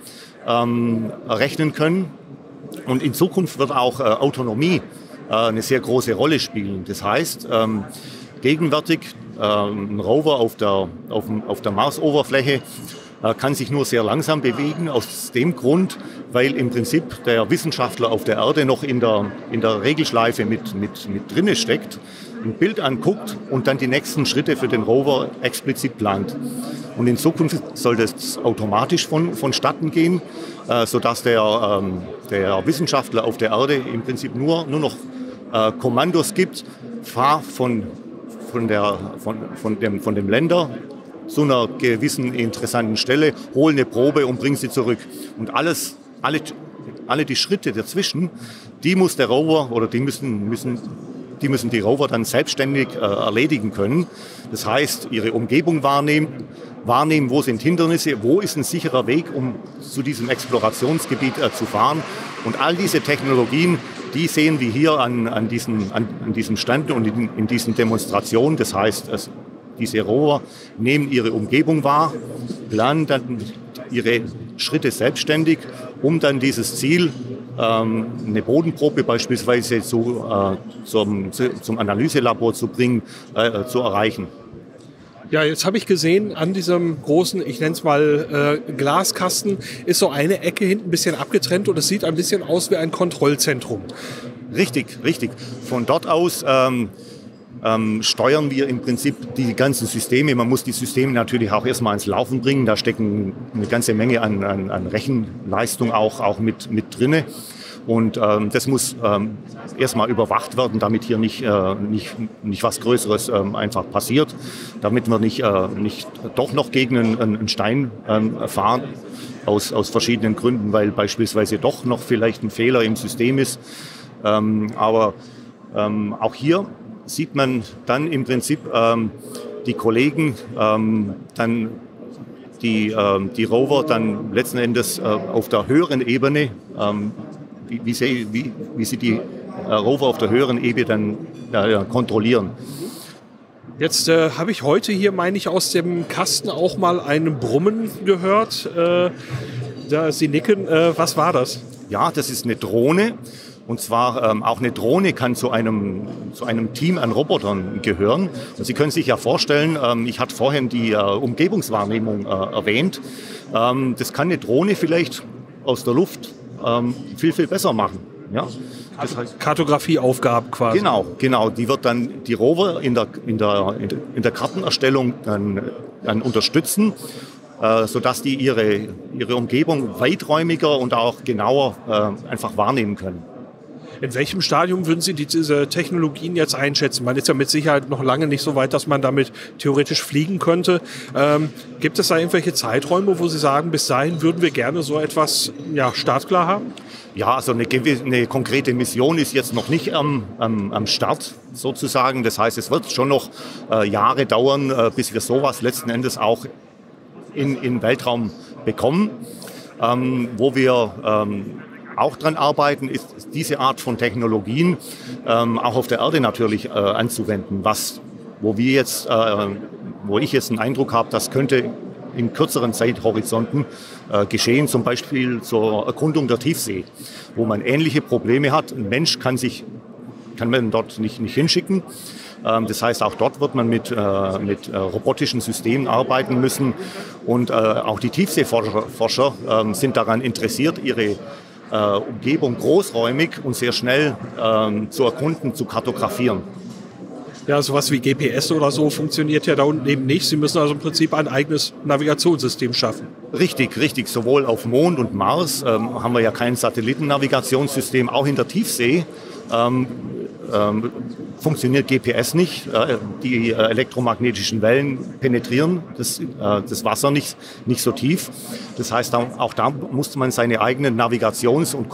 errechnen können. Und in Zukunft wird auch Autonomie eine sehr große Rolle spielen. Das heißt, gegenwärtig ein Rover auf der Marsoberfläche kann sich nur sehr langsam bewegen, aus dem Grund, weil im Prinzip der Wissenschaftler auf der Erde noch in der Regelschleife mit drinne steckt, ein Bild anguckt und dann die nächsten Schritte für den Rover explizit plant. Und in Zukunft soll das automatisch vonstatten gehen, sodass der Wissenschaftler auf der Erde im Prinzip nur noch Kommandos gibt, fahr von dem Länder zu einer gewissen interessanten Stelle, hol eine Probe und bring sie zurück. Und alle die Schritte dazwischen, die muss der Rover oder die müssen die Rover dann selbstständig erledigen können. Das heißt, ihre Umgebung wahrnehmen, wo sind Hindernisse, wo ist ein sicherer Weg, um zu diesem Explorationsgebiet zu fahren. Und all diese Technologien, die sehen wir hier an diesem Stand und in diesen Demonstrationen. Das heißt, diese Rover nehmen ihre Umgebung wahr, planen dann ihre Schritte selbstständig, um dann dieses Ziel, eine Bodenprobe beispielsweise zum Analyselabor zu bringen, zu erreichen. Ja, jetzt habe ich gesehen, an diesem großen, ich nenne es mal Glaskasten, ist so eine Ecke hinten ein bisschen abgetrennt und es sieht ein bisschen aus wie ein Kontrollzentrum. Richtig. Von dort aus steuern wir im Prinzip die ganzen Systeme. Man muss die Systeme natürlich auch erstmal ins Laufen bringen. Da stecken eine ganze Menge an Rechenleistung auch mit drinne. Und das muss erstmal überwacht werden, damit hier nicht was Größeres einfach passiert, damit wir nicht doch noch gegen einen Stein fahren, aus verschiedenen Gründen, weil beispielsweise doch noch vielleicht ein Fehler im System ist. Aber auch hier sieht man dann im Prinzip die Kollegen, dann die Rover dann letzten Endes auf der höheren Ebene, wie sie die Rover auf der höheren Ebene dann kontrollieren. Jetzt habe ich heute hier, meine ich, aus dem Kasten auch mal ein Brummen gehört. Sie nicken. Was war das? Ja, das ist eine Drohne. Und zwar auch eine Drohne kann zu einem Team an Robotern gehören. Und Sie können sich ja vorstellen, ich hatte vorhin die Umgebungswahrnehmung erwähnt. Das kann eine Drohne vielleicht aus der Luft viel besser machen. Ja? Das heißt Kartografieaufgaben quasi. Genau. Die wird dann die Rover in der Kartenerstellung dann unterstützen, sodass die ihre Umgebung weiträumiger und auch genauer einfach wahrnehmen können. In welchem Stadium würden Sie diese Technologien jetzt einschätzen? Man ist ja mit Sicherheit noch lange nicht so weit, dass man damit theoretisch fliegen könnte. Gibt es da irgendwelche Zeiträume, wo Sie sagen, bis dahin würden wir gerne so etwas startklar haben? Ja, also eine konkrete Mission ist jetzt noch nicht am Start sozusagen. Das heißt, es wird schon noch Jahre dauern, bis wir sowas letzten Endes auch in den Weltraum bekommen. Wo wir auch dran arbeiten, ist diese Art von Technologien auch auf der Erde natürlich anzuwenden. Wo ich jetzt einen Eindruck habe, das könnte in kürzeren Zeithorizonten geschehen, zum Beispiel zur Erkundung der Tiefsee, wo man ähnliche Probleme hat. Ein Mensch kann man dort nicht hinschicken. Das heißt, auch dort wird man mit robotischen Systemen arbeiten müssen. Und auch die Tiefseeforscher sind daran interessiert, ihre Umgebung großräumig und sehr schnell zu erkunden, zu kartografieren. Ja, sowas wie GPS oder so funktioniert ja da unten eben nicht. Sie müssen also im Prinzip ein eigenes Navigationssystem schaffen. Richtig. Sowohl auf Mond und Mars haben wir ja kein Satellitennavigationssystem. Auch in der Tiefsee funktioniert GPS nicht. Die elektromagnetischen Wellen penetrieren das Wasser nicht so tief. Das heißt, auch da musste man seine eigenen Navigations- und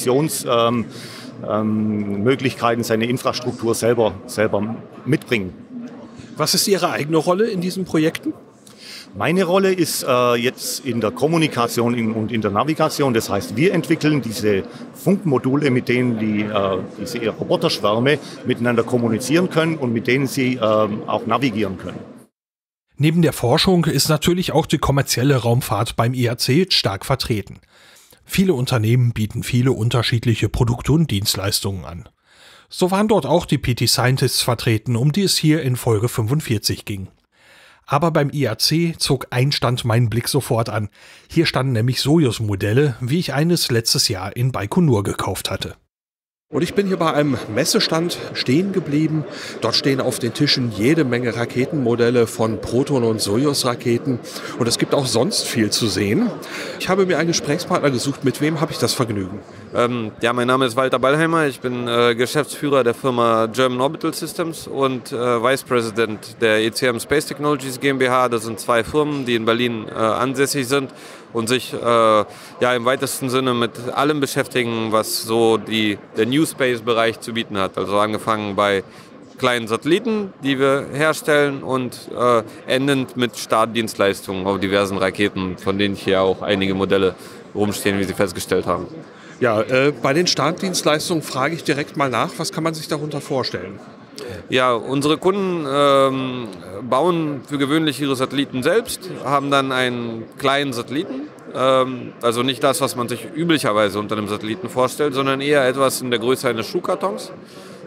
Kommunikationsmöglichkeiten, seine Infrastruktur selber mitbringen. Was ist Ihre eigene Rolle in diesen Projekten? Meine Rolle ist jetzt in der Kommunikation und in der Navigation. Das heißt, wir entwickeln diese Funkmodule, mit denen diese Roboterschwärme miteinander kommunizieren können und mit denen sie auch navigieren können. Neben der Forschung ist natürlich auch die kommerzielle Raumfahrt beim IAC stark vertreten. Viele Unternehmen bieten viele unterschiedliche Produkte und Dienstleistungen an. So waren dort auch die PT Scientists vertreten, um die es hier in Folge 45 ging. Aber beim IAC zog ein Stand meinen Blick sofort an. Hier standen nämlich Sojus-Modelle, wie ich eines letztes Jahr in Baikonur gekauft hatte. Und ich bin hier bei einem Messestand stehen geblieben. Dort stehen auf den Tischen jede Menge Raketenmodelle von Proton- und Sojus-Raketen. Und es gibt auch sonst viel zu sehen. Ich habe mir einen Gesprächspartner gesucht. Mit wem habe ich das Vergnügen? Mein Name ist Walter Ballheimer. Ich bin Geschäftsführer der Firma German Orbital Systems und Vice President der ECM Space Technologies GmbH. Das sind zwei Firmen, die in Berlin ansässig sind und sich im weitesten Sinne mit allem beschäftigen, was so der New Space-Bereich zu bieten hat. Also angefangen bei kleinen Satelliten, die wir herstellen und endend mit Startdienstleistungen auf diversen Raketen, von denen hier auch einige Modelle rumstehen, wie Sie festgestellt haben. Ja, bei den Startdienstleistungen frage ich direkt mal nach, was kann man sich darunter vorstellen? Ja, unsere Kunden bauen für gewöhnlich ihre Satelliten selbst, haben dann einen kleinen Satelliten, also nicht das, was man sich üblicherweise unter einem Satelliten vorstellt, sondern eher etwas in der Größe eines Schuhkartons.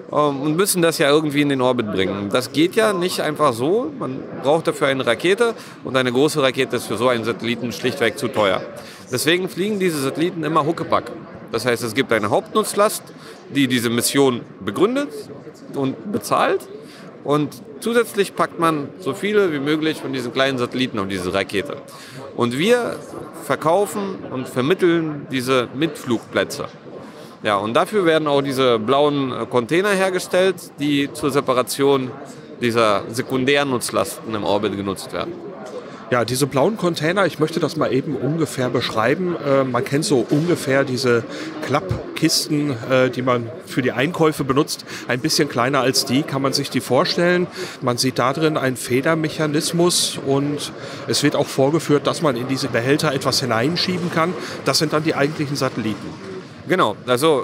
und müssen das ja irgendwie in den Orbit bringen. Das geht ja nicht einfach so. Man braucht dafür eine Rakete und eine große Rakete ist für so einen Satelliten schlichtweg zu teuer. Deswegen fliegen diese Satelliten immer Huckepack. Das heißt, es gibt eine Hauptnutzlast, die diese Mission begründet und bezahlt. Und zusätzlich packt man so viele wie möglich von diesen kleinen Satelliten auf diese Rakete. Und wir verkaufen und vermitteln diese Mitflugplätze. Ja, und dafür werden auch diese blauen Container hergestellt, die zur Separation dieser Sekundärnutzlasten im Orbit genutzt werden. Ja, diese blauen Container, ich möchte das mal eben ungefähr beschreiben. Man kennt so ungefähr diese Klappkisten, die man für die Einkäufe benutzt. Ein bisschen kleiner als die, kann man sich die vorstellen. Man sieht da drin einen Federmechanismus und es wird auch vorgeführt, dass man in diese Behälter etwas hineinschieben kann. Das sind dann die eigentlichen Satelliten. Genau, also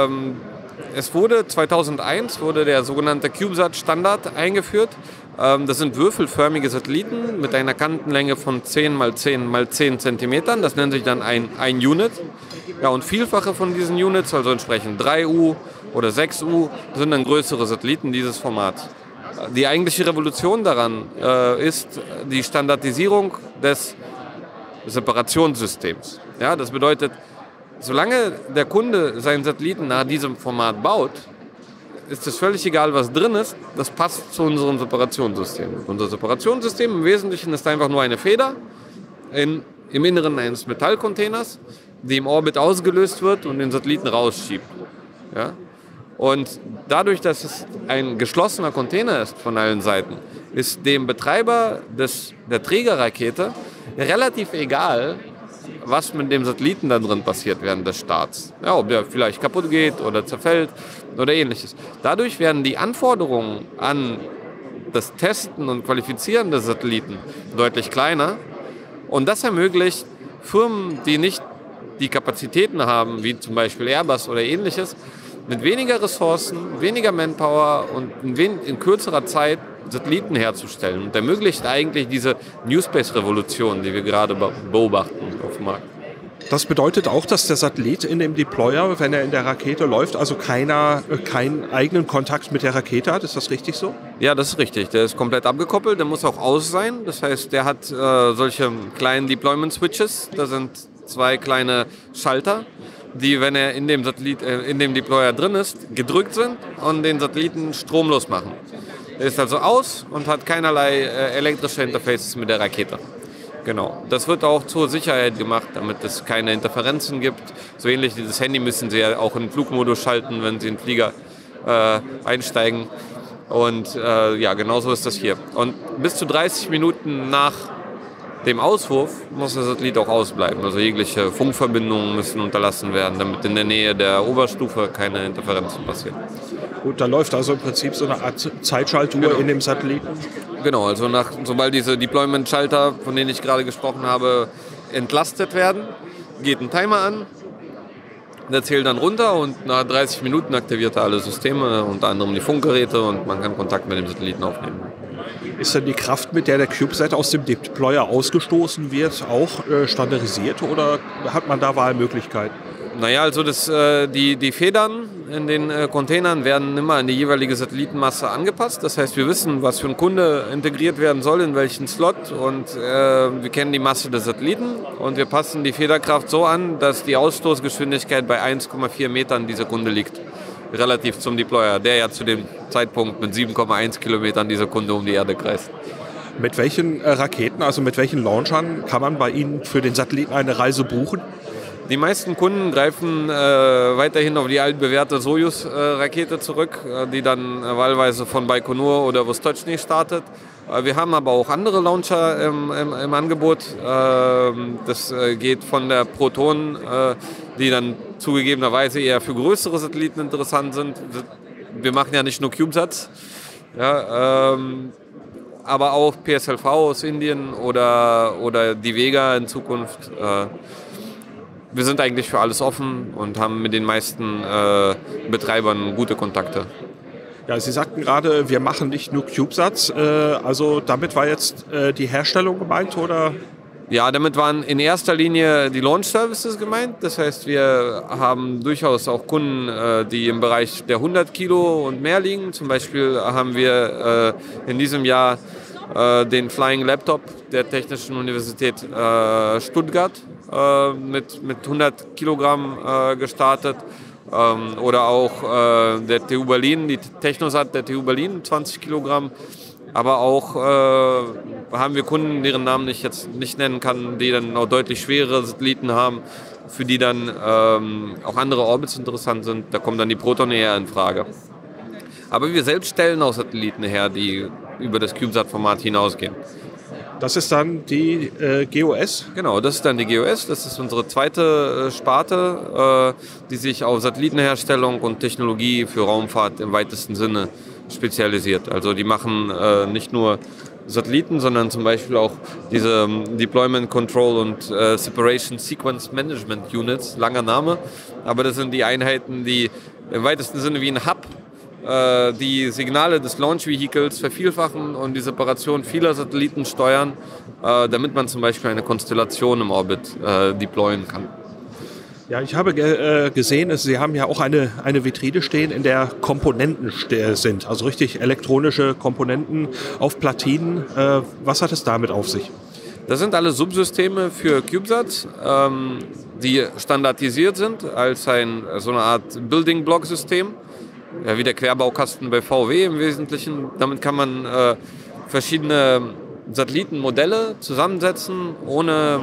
es wurde 2001 der sogenannte CubeSat-Standard eingeführt. Das sind würfelförmige Satelliten mit einer Kantenlänge von 10 mal 10 mal 10 Zentimetern. Das nennt sich dann ein Unit. Ja, und Vielfache von diesen Units, also entsprechend 3U oder 6U, sind dann größere Satelliten dieses Formats. Die eigentliche Revolution daran ist die Standardisierung des Separationssystems. Ja, das bedeutet, solange der Kunde seinen Satelliten nach diesem Format baut, ist es völlig egal, was drin ist, das passt zu unserem Separationssystem. Unser Separationssystem im Wesentlichen ist einfach nur eine Feder im Inneren eines Metallcontainers, die im Orbit ausgelöst wird und den Satelliten rausschiebt. Ja? Und dadurch, dass es ein geschlossener Container ist von allen Seiten, ist dem Betreiber der Trägerrakete relativ egal, was mit dem Satelliten da drin passiert während des Starts. Ja, ob der vielleicht kaputt geht oder zerfällt oder ähnliches. Dadurch werden die Anforderungen an das Testen und Qualifizieren des Satelliten deutlich kleiner. Und das ermöglicht Firmen, die nicht die Kapazitäten haben, wie zum Beispiel Airbus oder ähnliches, mit weniger Ressourcen, weniger Manpower und in kürzerer Zeit Satelliten herzustellen. Und ermöglicht eigentlich diese New Space-Revolution, die wir gerade beobachten auf dem Markt. Das bedeutet auch, dass der Satellit in dem Deployer, wenn er in der Rakete läuft, also keinen eigenen Kontakt mit der Rakete hat. Ist das richtig so? Ja, das ist richtig. Der ist komplett abgekoppelt. Der muss auch aus sein. Das heißt, der hat solche kleinen Deployment-Switches. Da sind 2 kleine Schalter, die, wenn er in dem Deployer drin ist, gedrückt sind und den Satelliten stromlos machen. Er ist also aus und hat keinerlei elektrische Interfaces mit der Rakete. Genau. Das wird auch zur Sicherheit gemacht, damit es keine Interferenzen gibt. So ähnlich wie das Handy müssen Sie ja auch in Flugmodus schalten, wenn Sie in den Flieger einsteigen. Und ja, genauso ist das hier. Und bis zu 30 Minuten nach dem Auswurf muss der Satellit auch ausbleiben. Also jegliche Funkverbindungen müssen unterlassen werden, damit in der Nähe der Oberstufe keine Interferenzen passieren. Gut, da läuft also im Prinzip so eine Art Zeitschaltuhr in dem Satelliten. Genau, also sobald diese Deployment-Schalter, von denen ich gerade gesprochen habe, entlastet werden, geht ein Timer an, der zählt dann runter und nach 30 Minuten aktiviert er alle Systeme, unter anderem die Funkgeräte, und man kann Kontakt mit dem Satelliten aufnehmen. Ist denn die Kraft, mit der CubeSat aus dem Deployer ausgestoßen wird, auch standardisiert oder hat man da Wahlmöglichkeiten? Naja, also die Federn in den Containern werden immer an die jeweilige Satellitenmasse angepasst. Das heißt, wir wissen, was für ein Kunde integriert werden soll, in welchen Slot, und wir kennen die Masse des Satelliten und wir passen die Federkraft so an, dass die Ausstoßgeschwindigkeit bei 1,4 Metern die Sekunde liegt. Relativ zum Deployer, der ja zu dem Zeitpunkt mit 7,1 Kilometern die Sekunde um die Erde kreist. Mit welchen Raketen, also mit welchen Launchern kann man bei Ihnen für den Satelliten eine Reise buchen? Die meisten Kunden greifen weiterhin auf die altbewährte Sojus-Rakete zurück, die dann wahlweise von Baikonur oder Vostochny startet. Wir haben aber auch andere Launcher im Angebot. Das geht von der Proton, die dann zugegebenerweise eher für größere Satelliten interessant sind. Wir machen ja nicht nur CubeSats, ja, aber auch PSLV aus Indien oder die Vega in Zukunft. Wir sind eigentlich für alles offen und haben mit den meisten Betreibern gute Kontakte. Ja, Sie sagten gerade, wir machen nicht nur CubeSats. Also damit war jetzt die Herstellung gemeint, oder? Ja, damit waren in erster Linie die Launch Services gemeint. Das heißt, wir haben durchaus auch Kunden, die im Bereich der 100 Kilo und mehr liegen. Zum Beispiel haben wir in diesem Jahr den Flying Laptop der Technischen Universität Stuttgart mit 100 Kilogramm gestartet. Oder auch der TU Berlin, die Technosat der TU Berlin, 20 Kilogramm. Aber auch haben wir Kunden, deren Namen ich jetzt nicht nennen kann, die dann auch deutlich schwerere Satelliten haben, für die dann auch andere Orbits interessant sind. Da kommt dann die Proton eher in Frage. Aber wir selbst stellen auch Satelliten her, die über das CubeSat-Format hinausgehen. Das ist dann die GOS? Genau, das ist dann die GOS. Das ist unsere zweite Sparte, die sich auf Satellitenherstellung und Technologie für Raumfahrt im weitesten Sinne spezialisiert. Also die machen nicht nur Satelliten, sondern zum Beispiel auch diese Deployment Control und Separation Sequence Management Units, langer Name. Aber das sind die Einheiten, die im weitesten Sinne wie ein Hub die Signale des Launch Vehicles vervielfachen und die Separation vieler Satelliten steuern, damit man zum Beispiel eine Konstellation im Orbit deployen kann. Ja, ich habe gesehen, Sie haben ja auch eine Vitrine stehen, in der Komponenten sind, also richtig elektronische Komponenten auf Platinen. Was hat es damit auf sich? Das sind alle Subsysteme für CubeSat, die standardisiert sind als so eine Art Building-Block-System. Ja, wie der Querbaukasten bei VW im Wesentlichen. Damit kann man verschiedene Satellitenmodelle zusammensetzen, ohne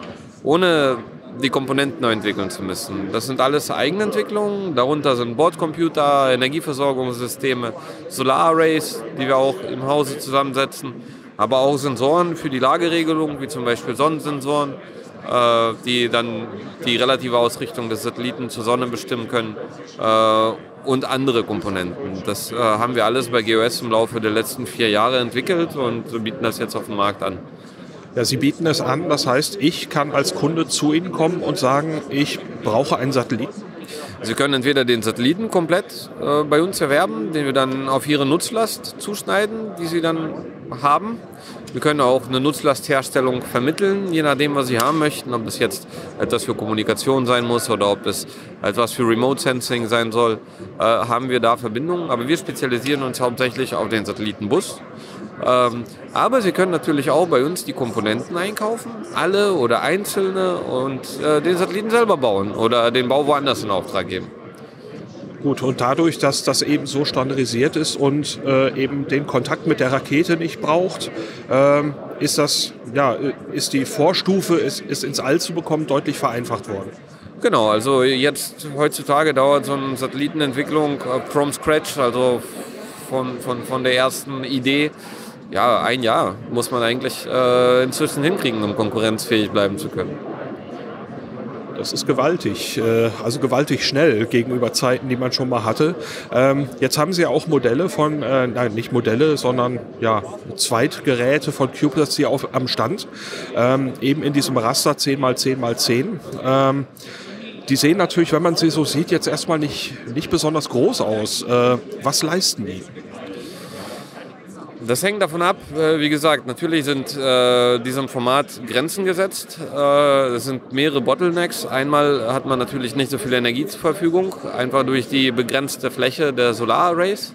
die Komponenten neu entwickeln zu müssen. Das sind alles Eigenentwicklungen. Darunter sind Bordcomputer, Energieversorgungssysteme, Solararrays, die wir auch im Hause zusammensetzen, aber auch Sensoren für die Lageregelung, wie zum Beispiel Sonnensensoren, die dann die relative Ausrichtung des Satelliten zur Sonne bestimmen können. Und andere Komponenten. Das haben wir alles bei GOS im Laufe der letzten 4 Jahre entwickelt und bieten das jetzt auf dem Markt an. Ja, Sie bieten es an, das heißt, ich kann als Kunde zu Ihnen kommen und sagen, ich brauche einen Satelliten? Sie können entweder den Satelliten komplett bei uns erwerben, den wir dann auf Ihre Nutzlast zuschneiden, die Sie dann haben. Wir können auch eine Nutzlastherstellung vermitteln, je nachdem, was Sie haben möchten. Ob das jetzt etwas für Kommunikation sein muss oder ob das etwas für Remote Sensing sein soll, haben wir da Verbindungen. Aber wir spezialisieren uns hauptsächlich auf den Satellitenbus. Aber Sie können natürlich auch bei uns die Komponenten einkaufen, alle oder einzelne, und den Satelliten selber bauen oder den Bau woanders in Auftrag geben. Gut, und dadurch, dass das eben so standardisiert ist und eben den Kontakt mit der Rakete nicht braucht, ist die Vorstufe, es ins All zu bekommen, deutlich vereinfacht worden. Genau, also jetzt heutzutage dauert so eine Satellitenentwicklung from scratch, also von der ersten Idee, ja, 1 Jahr muss man eigentlich inzwischen hinkriegen, um konkurrenzfähig bleiben zu können. Das ist gewaltig, also gewaltig schnell gegenüber Zeiten, die man schon mal hatte. Jetzt haben Sie ja auch Modelle von, nicht Modelle, sondern ja, Zweitgeräte von CubeSat hier am Stand, eben in diesem Raster 10x10x10. Die sehen natürlich, wenn man sie so sieht, jetzt erstmal nicht besonders groß aus. Was leisten die? Das hängt davon ab, wie gesagt, natürlich sind diesem Format Grenzen gesetzt. Es sind mehrere Bottlenecks. Einmal hat man natürlich nicht so viel Energie zur Verfügung, einfach durch die begrenzte Fläche der Solararrays.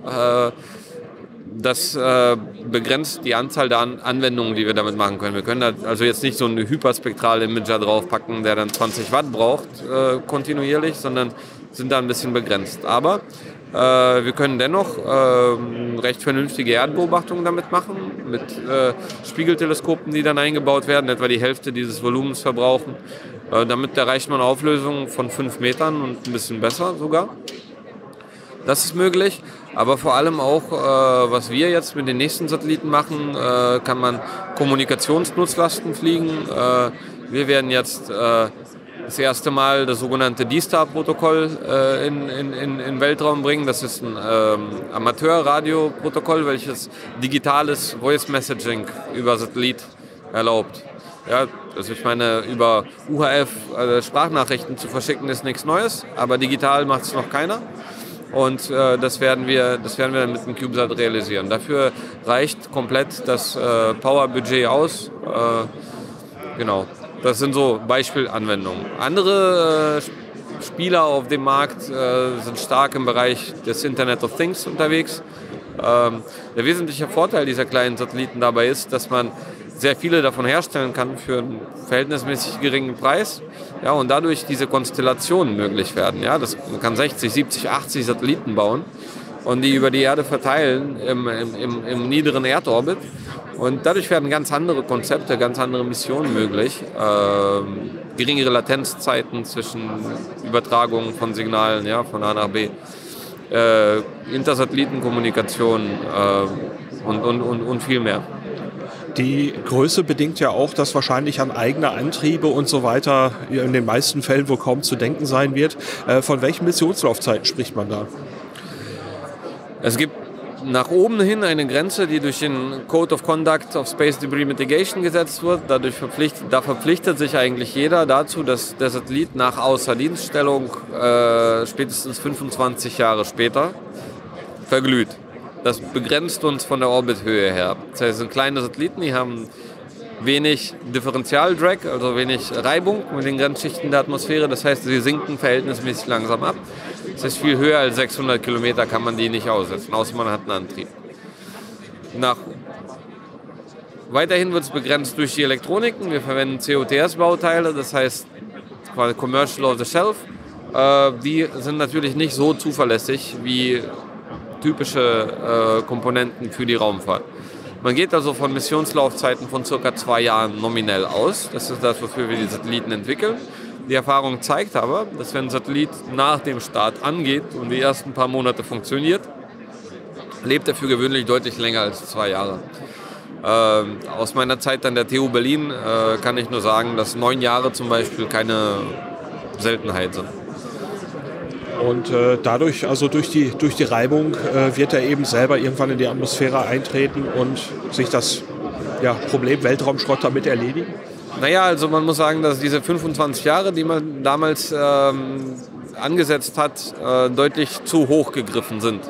Das begrenzt die Anzahl der Anwendungen, die wir damit machen können. Wir können da also jetzt nicht so einen Hyperspektral-Imager draufpacken, der dann 20 Watt braucht kontinuierlich, sondern sind da ein bisschen begrenzt. Aber wir können dennoch recht vernünftige Erdbeobachtungen damit machen, mit Spiegelteleskopen, die dann eingebaut werden, etwa die Hälfte dieses Volumens verbrauchen. Damit erreicht man Auflösungen von 5 Metern und ein bisschen besser sogar. Das ist möglich, aber vor allem auch, was wir jetzt mit den nächsten Satelliten machen, kann man Kommunikationsnutzlasten fliegen. Wir werden jetzt das erste Mal das sogenannte D-Star-Protokoll in Weltraum bringen. Das ist ein Amateurradioprotokoll, welches digitales Voice Messaging über Satellit erlaubt. Ja, also ich meine, über UHF Sprachnachrichten zu verschicken ist nichts Neues, aber digital macht es noch keiner. Und das werden wir dann mit dem CubeSat realisieren. Dafür reicht komplett das Powerbudget aus. Genau, das sind so Beispielanwendungen. Andere Spieler auf dem Markt sind stark im Bereich des Internet of Things unterwegs. Der wesentliche Vorteil dieser kleinen Satelliten dabei ist, dass man sehr viele davon herstellen kann für einen verhältnismäßig geringen Preis, ja, und dadurch diese Konstellationen möglich werden. Ja, man kann 60, 70, 80 Satelliten bauen und die über die Erde verteilen im niederen Erdorbit. Und dadurch werden ganz andere Konzepte, ganz andere Missionen möglich. Geringere Latenzzeiten zwischen Übertragungen von Signalen, ja, von A nach B. Intersatellitenkommunikation und viel mehr. Die Größe bedingt ja auch, dass wahrscheinlich an eigene Antriebe und so weiter in den meisten Fällen wohl kaum zu denken sein wird. Von welchen Missionslaufzeiten spricht man da? Es gibt nach oben hin eine Grenze, die durch den Code of Conduct of Space Debris Mitigation gesetzt wird. Da verpflichtet sich eigentlich jeder dazu, dass der Satellit nach Außerdienststellung spätestens 25 Jahre später verglüht. Das begrenzt uns von der Orbithöhe her. Das heißt, es sind kleine Satelliten, die haben wenig Differentialdrag, also wenig Reibung mit den Grenzschichten der Atmosphäre. Das heißt, sie sinken verhältnismäßig langsam ab. Das heißt, viel höher als 600 Kilometer kann man die nicht aussetzen, außer man hat einen Antrieb. Weiterhin wird es begrenzt durch die Elektroniken. Wir verwenden COTS-Bauteile, das heißt quasi Commercial off the Shelf. Die sind natürlich nicht so zuverlässig wie typische Komponenten für die Raumfahrt. Man geht also von Missionslaufzeiten von ca. 2 Jahren nominell aus. Das ist das, wofür wir die Satelliten entwickeln. Die Erfahrung zeigt aber, dass wenn ein Satellit nach dem Start angeht und die ersten paar Monate funktioniert, lebt er für gewöhnlich deutlich länger als 2 Jahre. Aus meiner Zeit an der TU Berlin kann ich nur sagen, dass 9 Jahre zum Beispiel keine Seltenheit sind. Und dadurch, also durch die Reibung, wird er eben selber irgendwann in die Atmosphäre eintreten und sich das Problem Weltraumschrott damit erledigen? Naja, also man muss sagen, dass diese 25 Jahre, die man damals angesetzt hat, deutlich zu hoch gegriffen sind.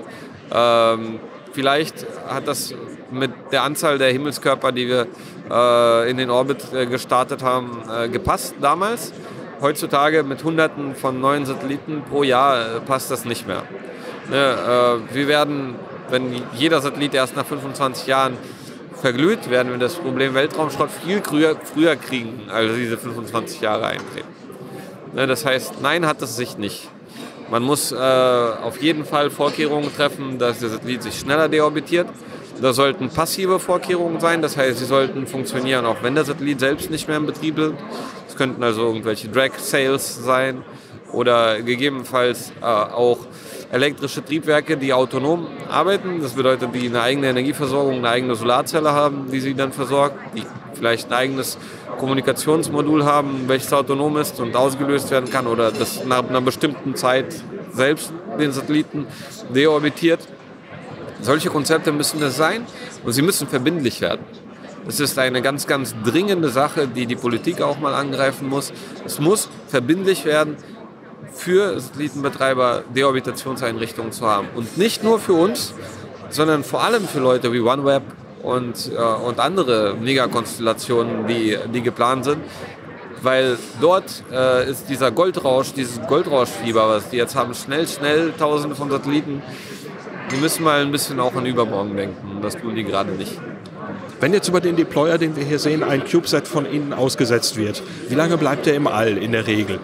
Vielleicht hat das mit der Anzahl der Himmelskörper, die wir in den Orbit gestartet haben, gepasst damals. Heutzutage mit Hunderten von neuen Satelliten pro Jahr passt das nicht mehr. Wir werden, wenn jeder Satellit erst nach 25 Jahren verglüht, werden wir das Problem Weltraumschrott viel früher kriegen, als diese 25 Jahre eintreten. Das heißt, nein, hat es sich nicht. Man muss auf jeden Fall Vorkehrungen treffen, dass der Satellit sich schneller deorbitiert. Das sollten passive Vorkehrungen sein, das heißt, sie sollten funktionieren, auch wenn der Satellit selbst nicht mehr in Betrieb ist. Es könnten also irgendwelche Drag-Sails sein oder gegebenenfalls auch elektrische Triebwerke, die autonom arbeiten. Das bedeutet, die eine eigene Energieversorgung, eine eigene Solarzelle haben, die sie dann versorgt, die vielleicht ein eigenes Kommunikationsmodul haben, welches autonom ist und ausgelöst werden kann oder das nach einer bestimmten Zeit selbst den Satelliten deorbitiert. Solche Konzepte müssen es sein und sie müssen verbindlich werden. Das ist eine ganz, ganz dringende Sache, die die Politik auch mal angreifen muss. Es muss verbindlich werden, für Satellitenbetreiber Deorbitationseinrichtungen zu haben. Und nicht nur für uns, sondern vor allem für Leute wie OneWeb und andere Megakonstellationen, die geplant sind. Weil dort ist dieser Goldrausch, dieses Goldrauschfieber, was die jetzt haben, schnell Tausende von Satelliten. Die müssen mal ein bisschen auch an übermorgen denken. Und das tun die gerade nicht. Wenn jetzt über den Deployer, den wir hier sehen, ein CubeSat von innen ausgesetzt wird, wie lange bleibt der im All in der Regel?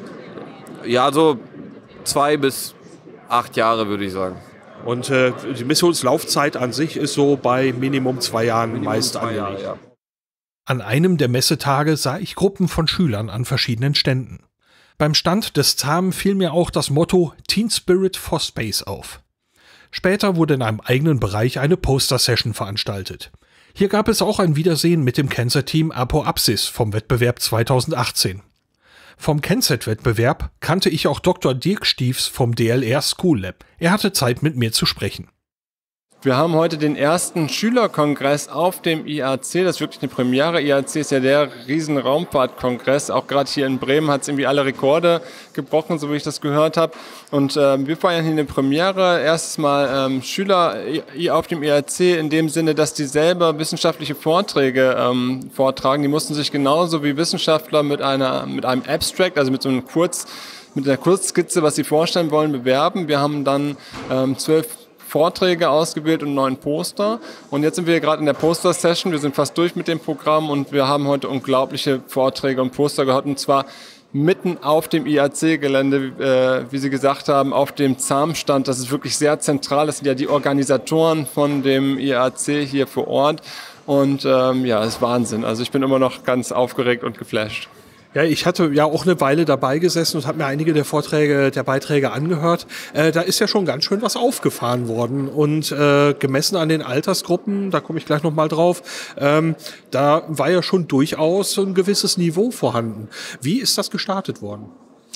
Ja, so 2 bis 8 Jahre, würde ich sagen. Und die Missionslaufzeit an sich ist so bei Minimum 2 Jahren meist angelegt. Ja. An einem der Messetage sah ich Gruppen von Schülern an verschiedenen Ständen. Beim Stand des ZAM fiel mir auch das Motto Teen Spirit for Space auf. Später wurde in einem eigenen Bereich eine Poster-Session veranstaltet. Hier gab es auch ein Wiedersehen mit dem Cancer-Team Apoapsis vom Wettbewerb 2018. Vom CanSat-Wettbewerb kannte ich auch Dr. Dirk Stiefs vom DLR School Lab. Er hatte Zeit, mit mir zu sprechen. Wir haben heute den ersten Schülerkongress auf dem IAC. Das ist wirklich eine Premiere. IAC ist ja der riesen Raumfahrtkongress. Auch gerade hier in Bremen hat es irgendwie alle Rekorde gebrochen, so wie ich das gehört habe. Und wir feiern hier eine Premiere. Erstes Mal Schüler auf dem IAC in dem Sinne, dass die selber wissenschaftliche Vorträge vortragen. Die mussten sich genauso wie Wissenschaftler mit einem Abstract, also mit einer Kurzskizze, was sie vorstellen wollen, bewerben. Wir haben dann 12 Vorträge ausgewählt und 9 Poster. Und jetzt sind wir gerade in der Poster-Session. Wir sind fast durch mit dem Programm und wir haben heute unglaubliche Vorträge und Poster gehört. Und zwar mitten auf dem IAC-Gelände, wie Sie gesagt haben, auf dem ZAM-Stand. Das ist wirklich sehr zentral. Das sind ja die Organisatoren von dem IAC hier vor Ort. Und das ist Wahnsinn. Also ich bin immer noch ganz aufgeregt und geflasht. Ja, ich hatte ja auch eine Weile dabei gesessen und habe mir einige der Beiträge angehört. Da ist ja schon ganz schön was aufgefahren worden und gemessen an den Altersgruppen, da komme ich gleich nochmal drauf, da war ja schon durchaus ein gewisses Niveau vorhanden. Wie ist das gestartet worden?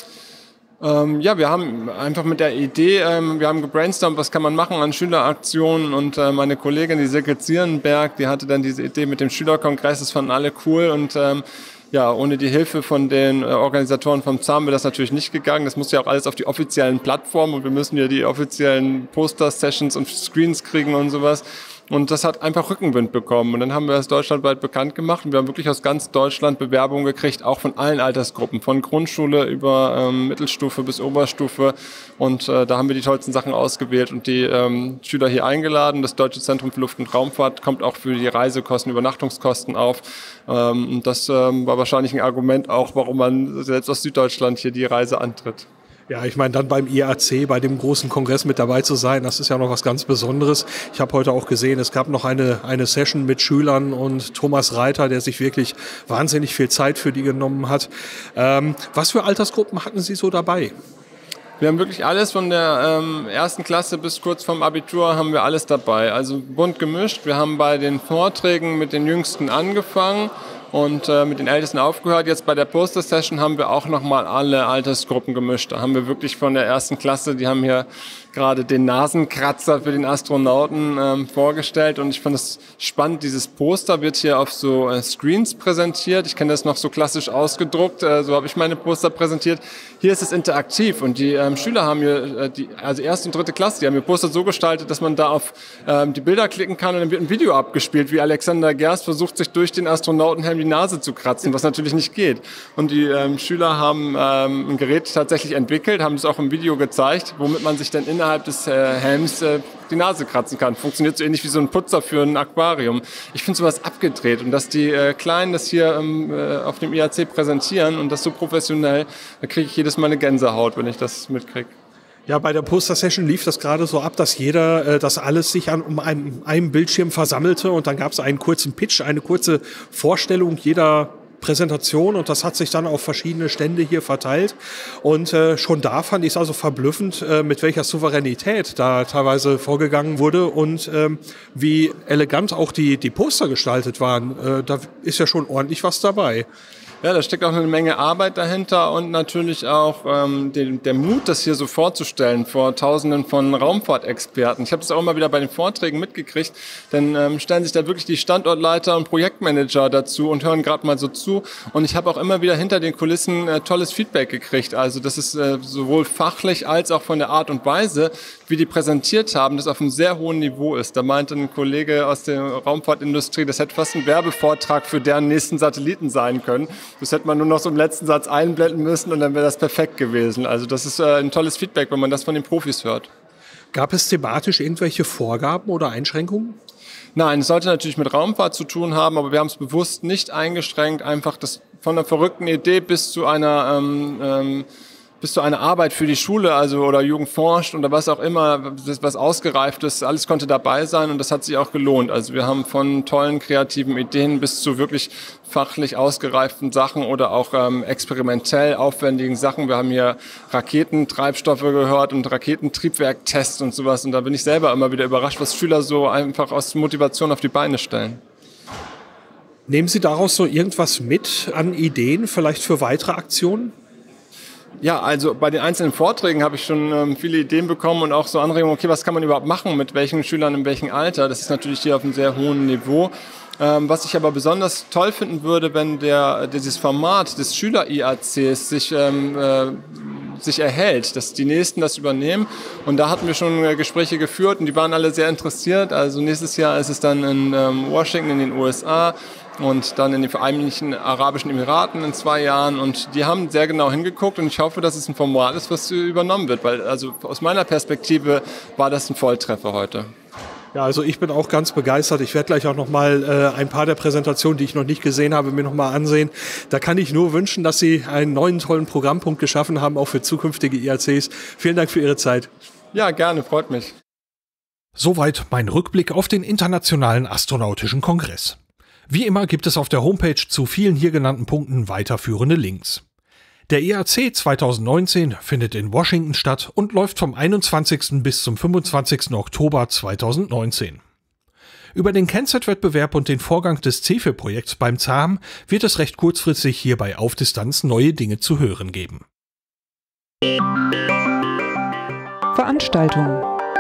Wir haben einfach mit der Idee, wir haben gebrainstormt, was kann man machen an Schüleraktionen und meine Kollegin, die Silke Zierenberg, die hatte dann diese Idee mit dem Schülerkongress, das fanden alle cool und ohne die Hilfe von den Organisatoren vom ZAM wäre das natürlich nicht gegangen. Das muss ja auch alles auf die offiziellen Plattformen und wir müssen ja die offiziellen Poster-Sessions und Screens kriegen und sowas. Und das hat einfach Rückenwind bekommen. Und dann haben wir das deutschlandweit bekannt gemacht. Und wir haben wirklich aus ganz Deutschland Bewerbungen gekriegt, auch von allen Altersgruppen, von Grundschule über Mittelstufe bis Oberstufe. Und da haben wir die tollsten Sachen ausgewählt und die Schüler hier eingeladen. Das Deutsche Zentrum für Luft- und Raumfahrt kommt auch für die Reisekosten, Übernachtungskosten auf. Und das war wahrscheinlich ein Argument auch, warum man selbst aus Süddeutschland hier die Reise antritt. Ja, ich meine, dann beim IAC, bei dem großen Kongress mit dabei zu sein, das ist ja noch was ganz Besonderes. Ich habe heute auch gesehen, es gab noch eine Session mit Schülern und Thomas Reiter, der sich wirklich wahnsinnig viel Zeit für die genommen hat. Was für Altersgruppen hatten Sie so dabei? Wir haben wirklich alles von der ersten Klasse bis kurz vorm Abitur haben wir alles dabei. Also bunt gemischt. Wir haben bei den Vorträgen mit den Jüngsten angefangen und mit den Ältesten aufgehört. Jetzt bei der Poster-Session haben wir auch nochmal alle Altersgruppen gemischt. Da haben wir wirklich von der ersten Klasse, die haben hier gerade den Nasenkratzer für den Astronauten vorgestellt und ich fand es spannend. Dieses Poster wird hier auf so Screens präsentiert. Ich kenne das noch so klassisch ausgedruckt, so habe ich meine Poster präsentiert. Hier ist es interaktiv und die Schüler haben hier, also erste und dritte Klasse, die haben ihr Poster so gestaltet, dass man da auf die Bilder klicken kann und dann wird ein Video abgespielt, wie Alexander Gerst versucht, sich durch den Astronautenhelm die Nase zu kratzen, was natürlich nicht geht. Und die Schüler haben ein Gerät tatsächlich entwickelt, haben es auch im Video gezeigt, womit man sich dann innerhalb des Helms die Nase kratzen kann. Funktioniert so ähnlich wie so ein Putzer für ein Aquarium. Ich finde sowas abgedreht und dass die Kleinen das hier auf dem IAC präsentieren und das so professionell, da kriege ich jedes Mal eine Gänsehaut, wenn ich das mitkriege. Ja, bei der Poster-Session lief das gerade so ab, dass jeder das alles sich um einem Bildschirm versammelte und dann gab es einen kurzen Pitch, eine kurze Vorstellung jeder Präsentation und das hat sich dann auf verschiedene Stände hier verteilt und schon da fand ich es also verblüffend, mit welcher Souveränität da teilweise vorgegangen wurde und wie elegant auch die Poster gestaltet waren. Da ist ja schon ordentlich was dabei. Ja, da steckt auch eine Menge Arbeit dahinter und natürlich auch der Mut, das hier so vorzustellen vor Tausenden von Raumfahrtexperten. Ich habe das auch immer wieder bei den Vorträgen mitgekriegt, denn stellen sich da wirklich die Standortleiter und Projektmanager dazu und hören gerade mal so zu. Und ich habe auch immer wieder hinter den Kulissen tolles Feedback gekriegt. Also das ist sowohl fachlich als auch von der Art und Weise, wie die präsentiert haben, das auf einem sehr hohen Niveau ist. Da meinte ein Kollege aus der Raumfahrtindustrie, das hätte fast ein Werbevortrag für deren nächsten Satelliten sein können. Das hätte man nur noch so im letzten Satz einblenden müssen und dann wäre das perfekt gewesen. Also das ist ein tolles Feedback, wenn man das von den Profis hört. Gab es thematisch irgendwelche Vorgaben oder Einschränkungen? Nein, es sollte natürlich mit Raumfahrt zu tun haben, aber wir haben es bewusst nicht eingeschränkt. Einfach das von einer verrückten Idee bis zu einer Arbeit für die Schule, also oder Jugend forscht oder was auch immer, was ausgereift ist, alles konnte dabei sein und das hat sich auch gelohnt. Also wir haben von tollen kreativen Ideen bis zu wirklich fachlich ausgereiften Sachen oder auch experimentell aufwendigen Sachen. Wir haben hier Raketentreibstoffe gehört und Raketentriebwerktests und sowas und da bin ich selber immer wieder überrascht, was Schüler so einfach aus Motivation auf die Beine stellen. Nehmen Sie daraus so irgendwas mit an Ideen, vielleicht für weitere Aktionen? Ja, also bei den einzelnen Vorträgen habe ich schon viele Ideen bekommen und auch so Anregungen, okay, was kann man überhaupt machen, mit welchen Schülern, in welchem Alter. Das ist natürlich hier auf einem sehr hohen Niveau. Was ich aber besonders toll finden würde, wenn dieses Format des Schüler-IACs sich erhält, dass die Nächsten das übernehmen. Und da hatten wir schon Gespräche geführt und die waren alle sehr interessiert. Also nächstes Jahr ist es dann in Washington in den USA und dann in den Vereinigten Arabischen Emiraten in 2 Jahren. Und die haben sehr genau hingeguckt und ich hoffe, dass es ein Format ist, was übernommen wird. Weil also aus meiner Perspektive war das ein Volltreffer heute. Ja, also ich bin auch ganz begeistert. Ich werde gleich auch noch mal ein paar der Präsentationen, die ich noch nicht gesehen habe, mir noch mal ansehen. Da kann ich nur wünschen, dass Sie einen neuen tollen Programmpunkt geschaffen haben, auch für zukünftige IACs. Vielen Dank für Ihre Zeit. Ja, gerne, freut mich. Soweit mein Rückblick auf den Internationalen Astronautischen Kongress. Wie immer gibt es auf der Homepage zu vielen hier genannten Punkten weiterführende Links. Der IAC 2019 findet in Washington statt und läuft vom 21. bis zum 25. Oktober 2019. Über den CanSat-Wettbewerb und den Vorgang des CEFIR-Projekts beim ZAM wird es recht kurzfristig hier bei Auf Distanz neue Dinge zu hören geben. Veranstaltungen.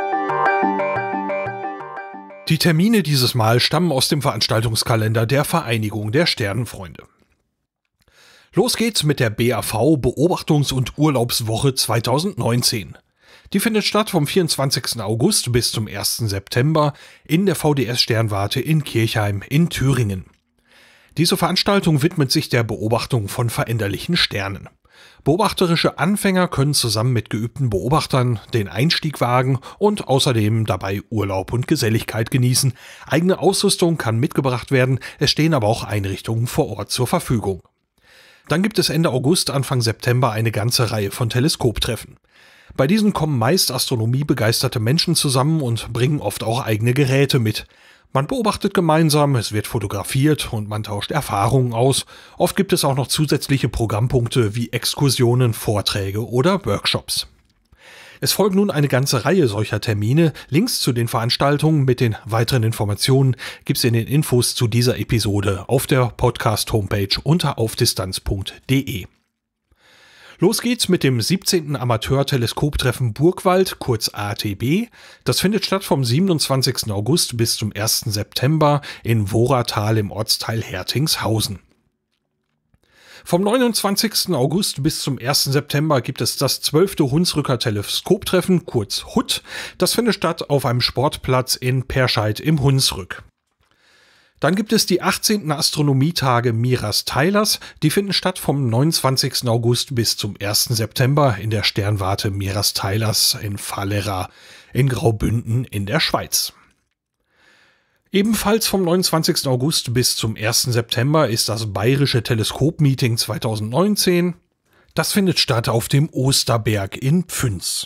Die Termine dieses Mal stammen aus dem Veranstaltungskalender der Vereinigung der Sternenfreunde. Los geht's mit der BAV Beobachtungs- und Urlaubswoche 2019. Die findet statt vom 24. August bis zum 1. September in der VDS-Sternwarte in Kirchheim in Thüringen. Diese Veranstaltung widmet sich der Beobachtung von veränderlichen Sternen. Beobachterische Anfänger können zusammen mit geübten Beobachtern den Einstieg wagen und außerdem dabei Urlaub und Geselligkeit genießen. Eigene Ausrüstung kann mitgebracht werden, es stehen aber auch Einrichtungen vor Ort zur Verfügung. Dann gibt es Ende August, Anfang September eine ganze Reihe von Teleskoptreffen. Bei diesen kommen meist astronomiebegeisterte Menschen zusammen und bringen oft auch eigene Geräte mit. Man beobachtet gemeinsam, es wird fotografiert und man tauscht Erfahrungen aus. Oft gibt es auch noch zusätzliche Programmpunkte wie Exkursionen, Vorträge oder Workshops. Es folgt nun eine ganze Reihe solcher Termine. Links zu den Veranstaltungen mit den weiteren Informationen gibt's in den Infos zu dieser Episode auf der Podcast-Homepage unter aufdistanz.de. Los geht's mit dem 17. Amateur-Teleskoptreffen Burgwald, kurz ATB. Das findet statt vom 27. August bis zum 1. September in Woratal im Ortsteil Hertingshausen. Vom 29. August bis zum 1. September gibt es das 12. Hunsrücker Teleskoptreffen, kurz HUT. Das findet statt auf einem Sportplatz in Perscheid im Hunsrück. Dann gibt es die 18. Astronomietage Miras-Teilers. Die finden statt vom 29. August bis zum 1. September in der Sternwarte Miras-Teilers in Fallera in Graubünden in der Schweiz. Ebenfalls vom 29. August bis zum 1. September ist das Bayerische Teleskop-Meeting 2019. Das findet statt auf dem Osterberg in Pfünz.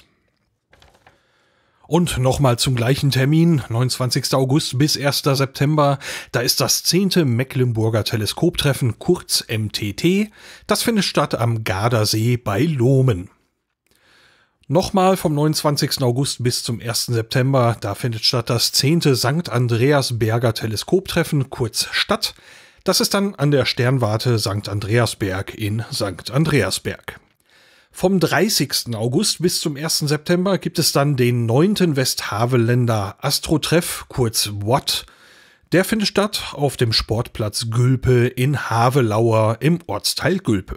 Und nochmal zum gleichen Termin, 29. August bis 1. September, da ist das 10. Mecklenburger Teleskoptreffen, kurz MTT. Das findet statt am Gardasee bei Lohmen. Nochmal vom 29. August bis zum 1. September, da findet statt das 10. St. Andreasberger Teleskoptreffen, kurz STAT. Das ist dann an der Sternwarte St. Andreasberg in St. Andreasberg. Vom 30. August bis zum 1. September gibt es dann den 9. Westhaveländer Astrotreff, kurz WAT. Der findet statt auf dem Sportplatz Gülpe in Havelauer im Ortsteil Gülpe.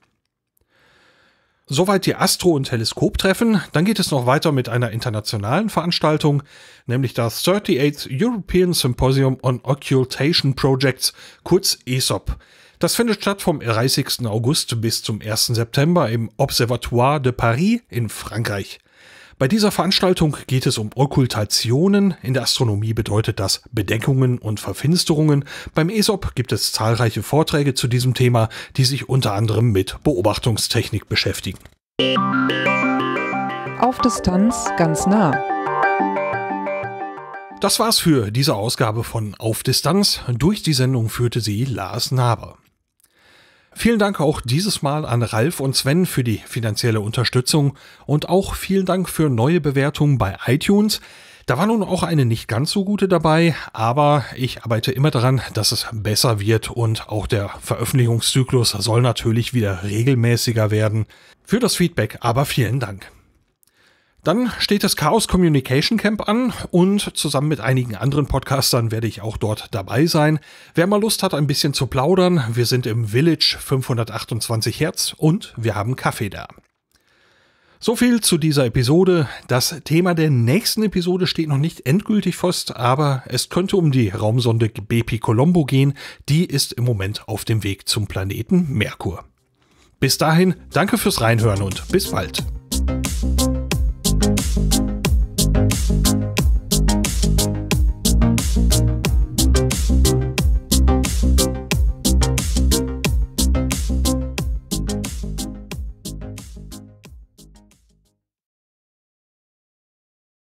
Soweit die Astro- und Teleskoptreffen. Dann geht es noch weiter mit einer internationalen Veranstaltung, nämlich das 38th European Symposium on Occultation Projects, kurz ESOP. Das findet statt vom 30. August bis zum 1. September im Observatoire de Paris in Frankreich. Bei dieser Veranstaltung geht es um Okkultationen. In der Astronomie bedeutet das Bedeckungen und Verfinsterungen. Beim ESOP gibt es zahlreiche Vorträge zu diesem Thema, die sich unter anderem mit Beobachtungstechnik beschäftigen. Auf Distanz ganz nah. Das war's für diese Ausgabe von Auf Distanz. Durch die Sendung führte sie Lars Naber. Vielen Dank auch dieses Mal an Ralf und Sven für die finanzielle Unterstützung und auch vielen Dank für neue Bewertungen bei iTunes. Da war nun auch eine nicht ganz so gute dabei, aber ich arbeite immer daran, dass es besser wird und auch der Veröffentlichungszyklus soll natürlich wieder regelmäßiger werden. Für das Feedback aber vielen Dank. Dann steht das Chaos Communication Camp an und zusammen mit einigen anderen Podcastern werde ich auch dort dabei sein. Wer mal Lust hat, ein bisschen zu plaudern, wir sind im Village 528 Hertz und wir haben Kaffee da. So viel zu dieser Episode. Das Thema der nächsten Episode steht noch nicht endgültig fest, aber es könnte um die Raumsonde Bepi Colombo gehen. Die ist im Moment auf dem Weg zum Planeten Merkur. Bis dahin, danke fürs Reinhören und bis bald.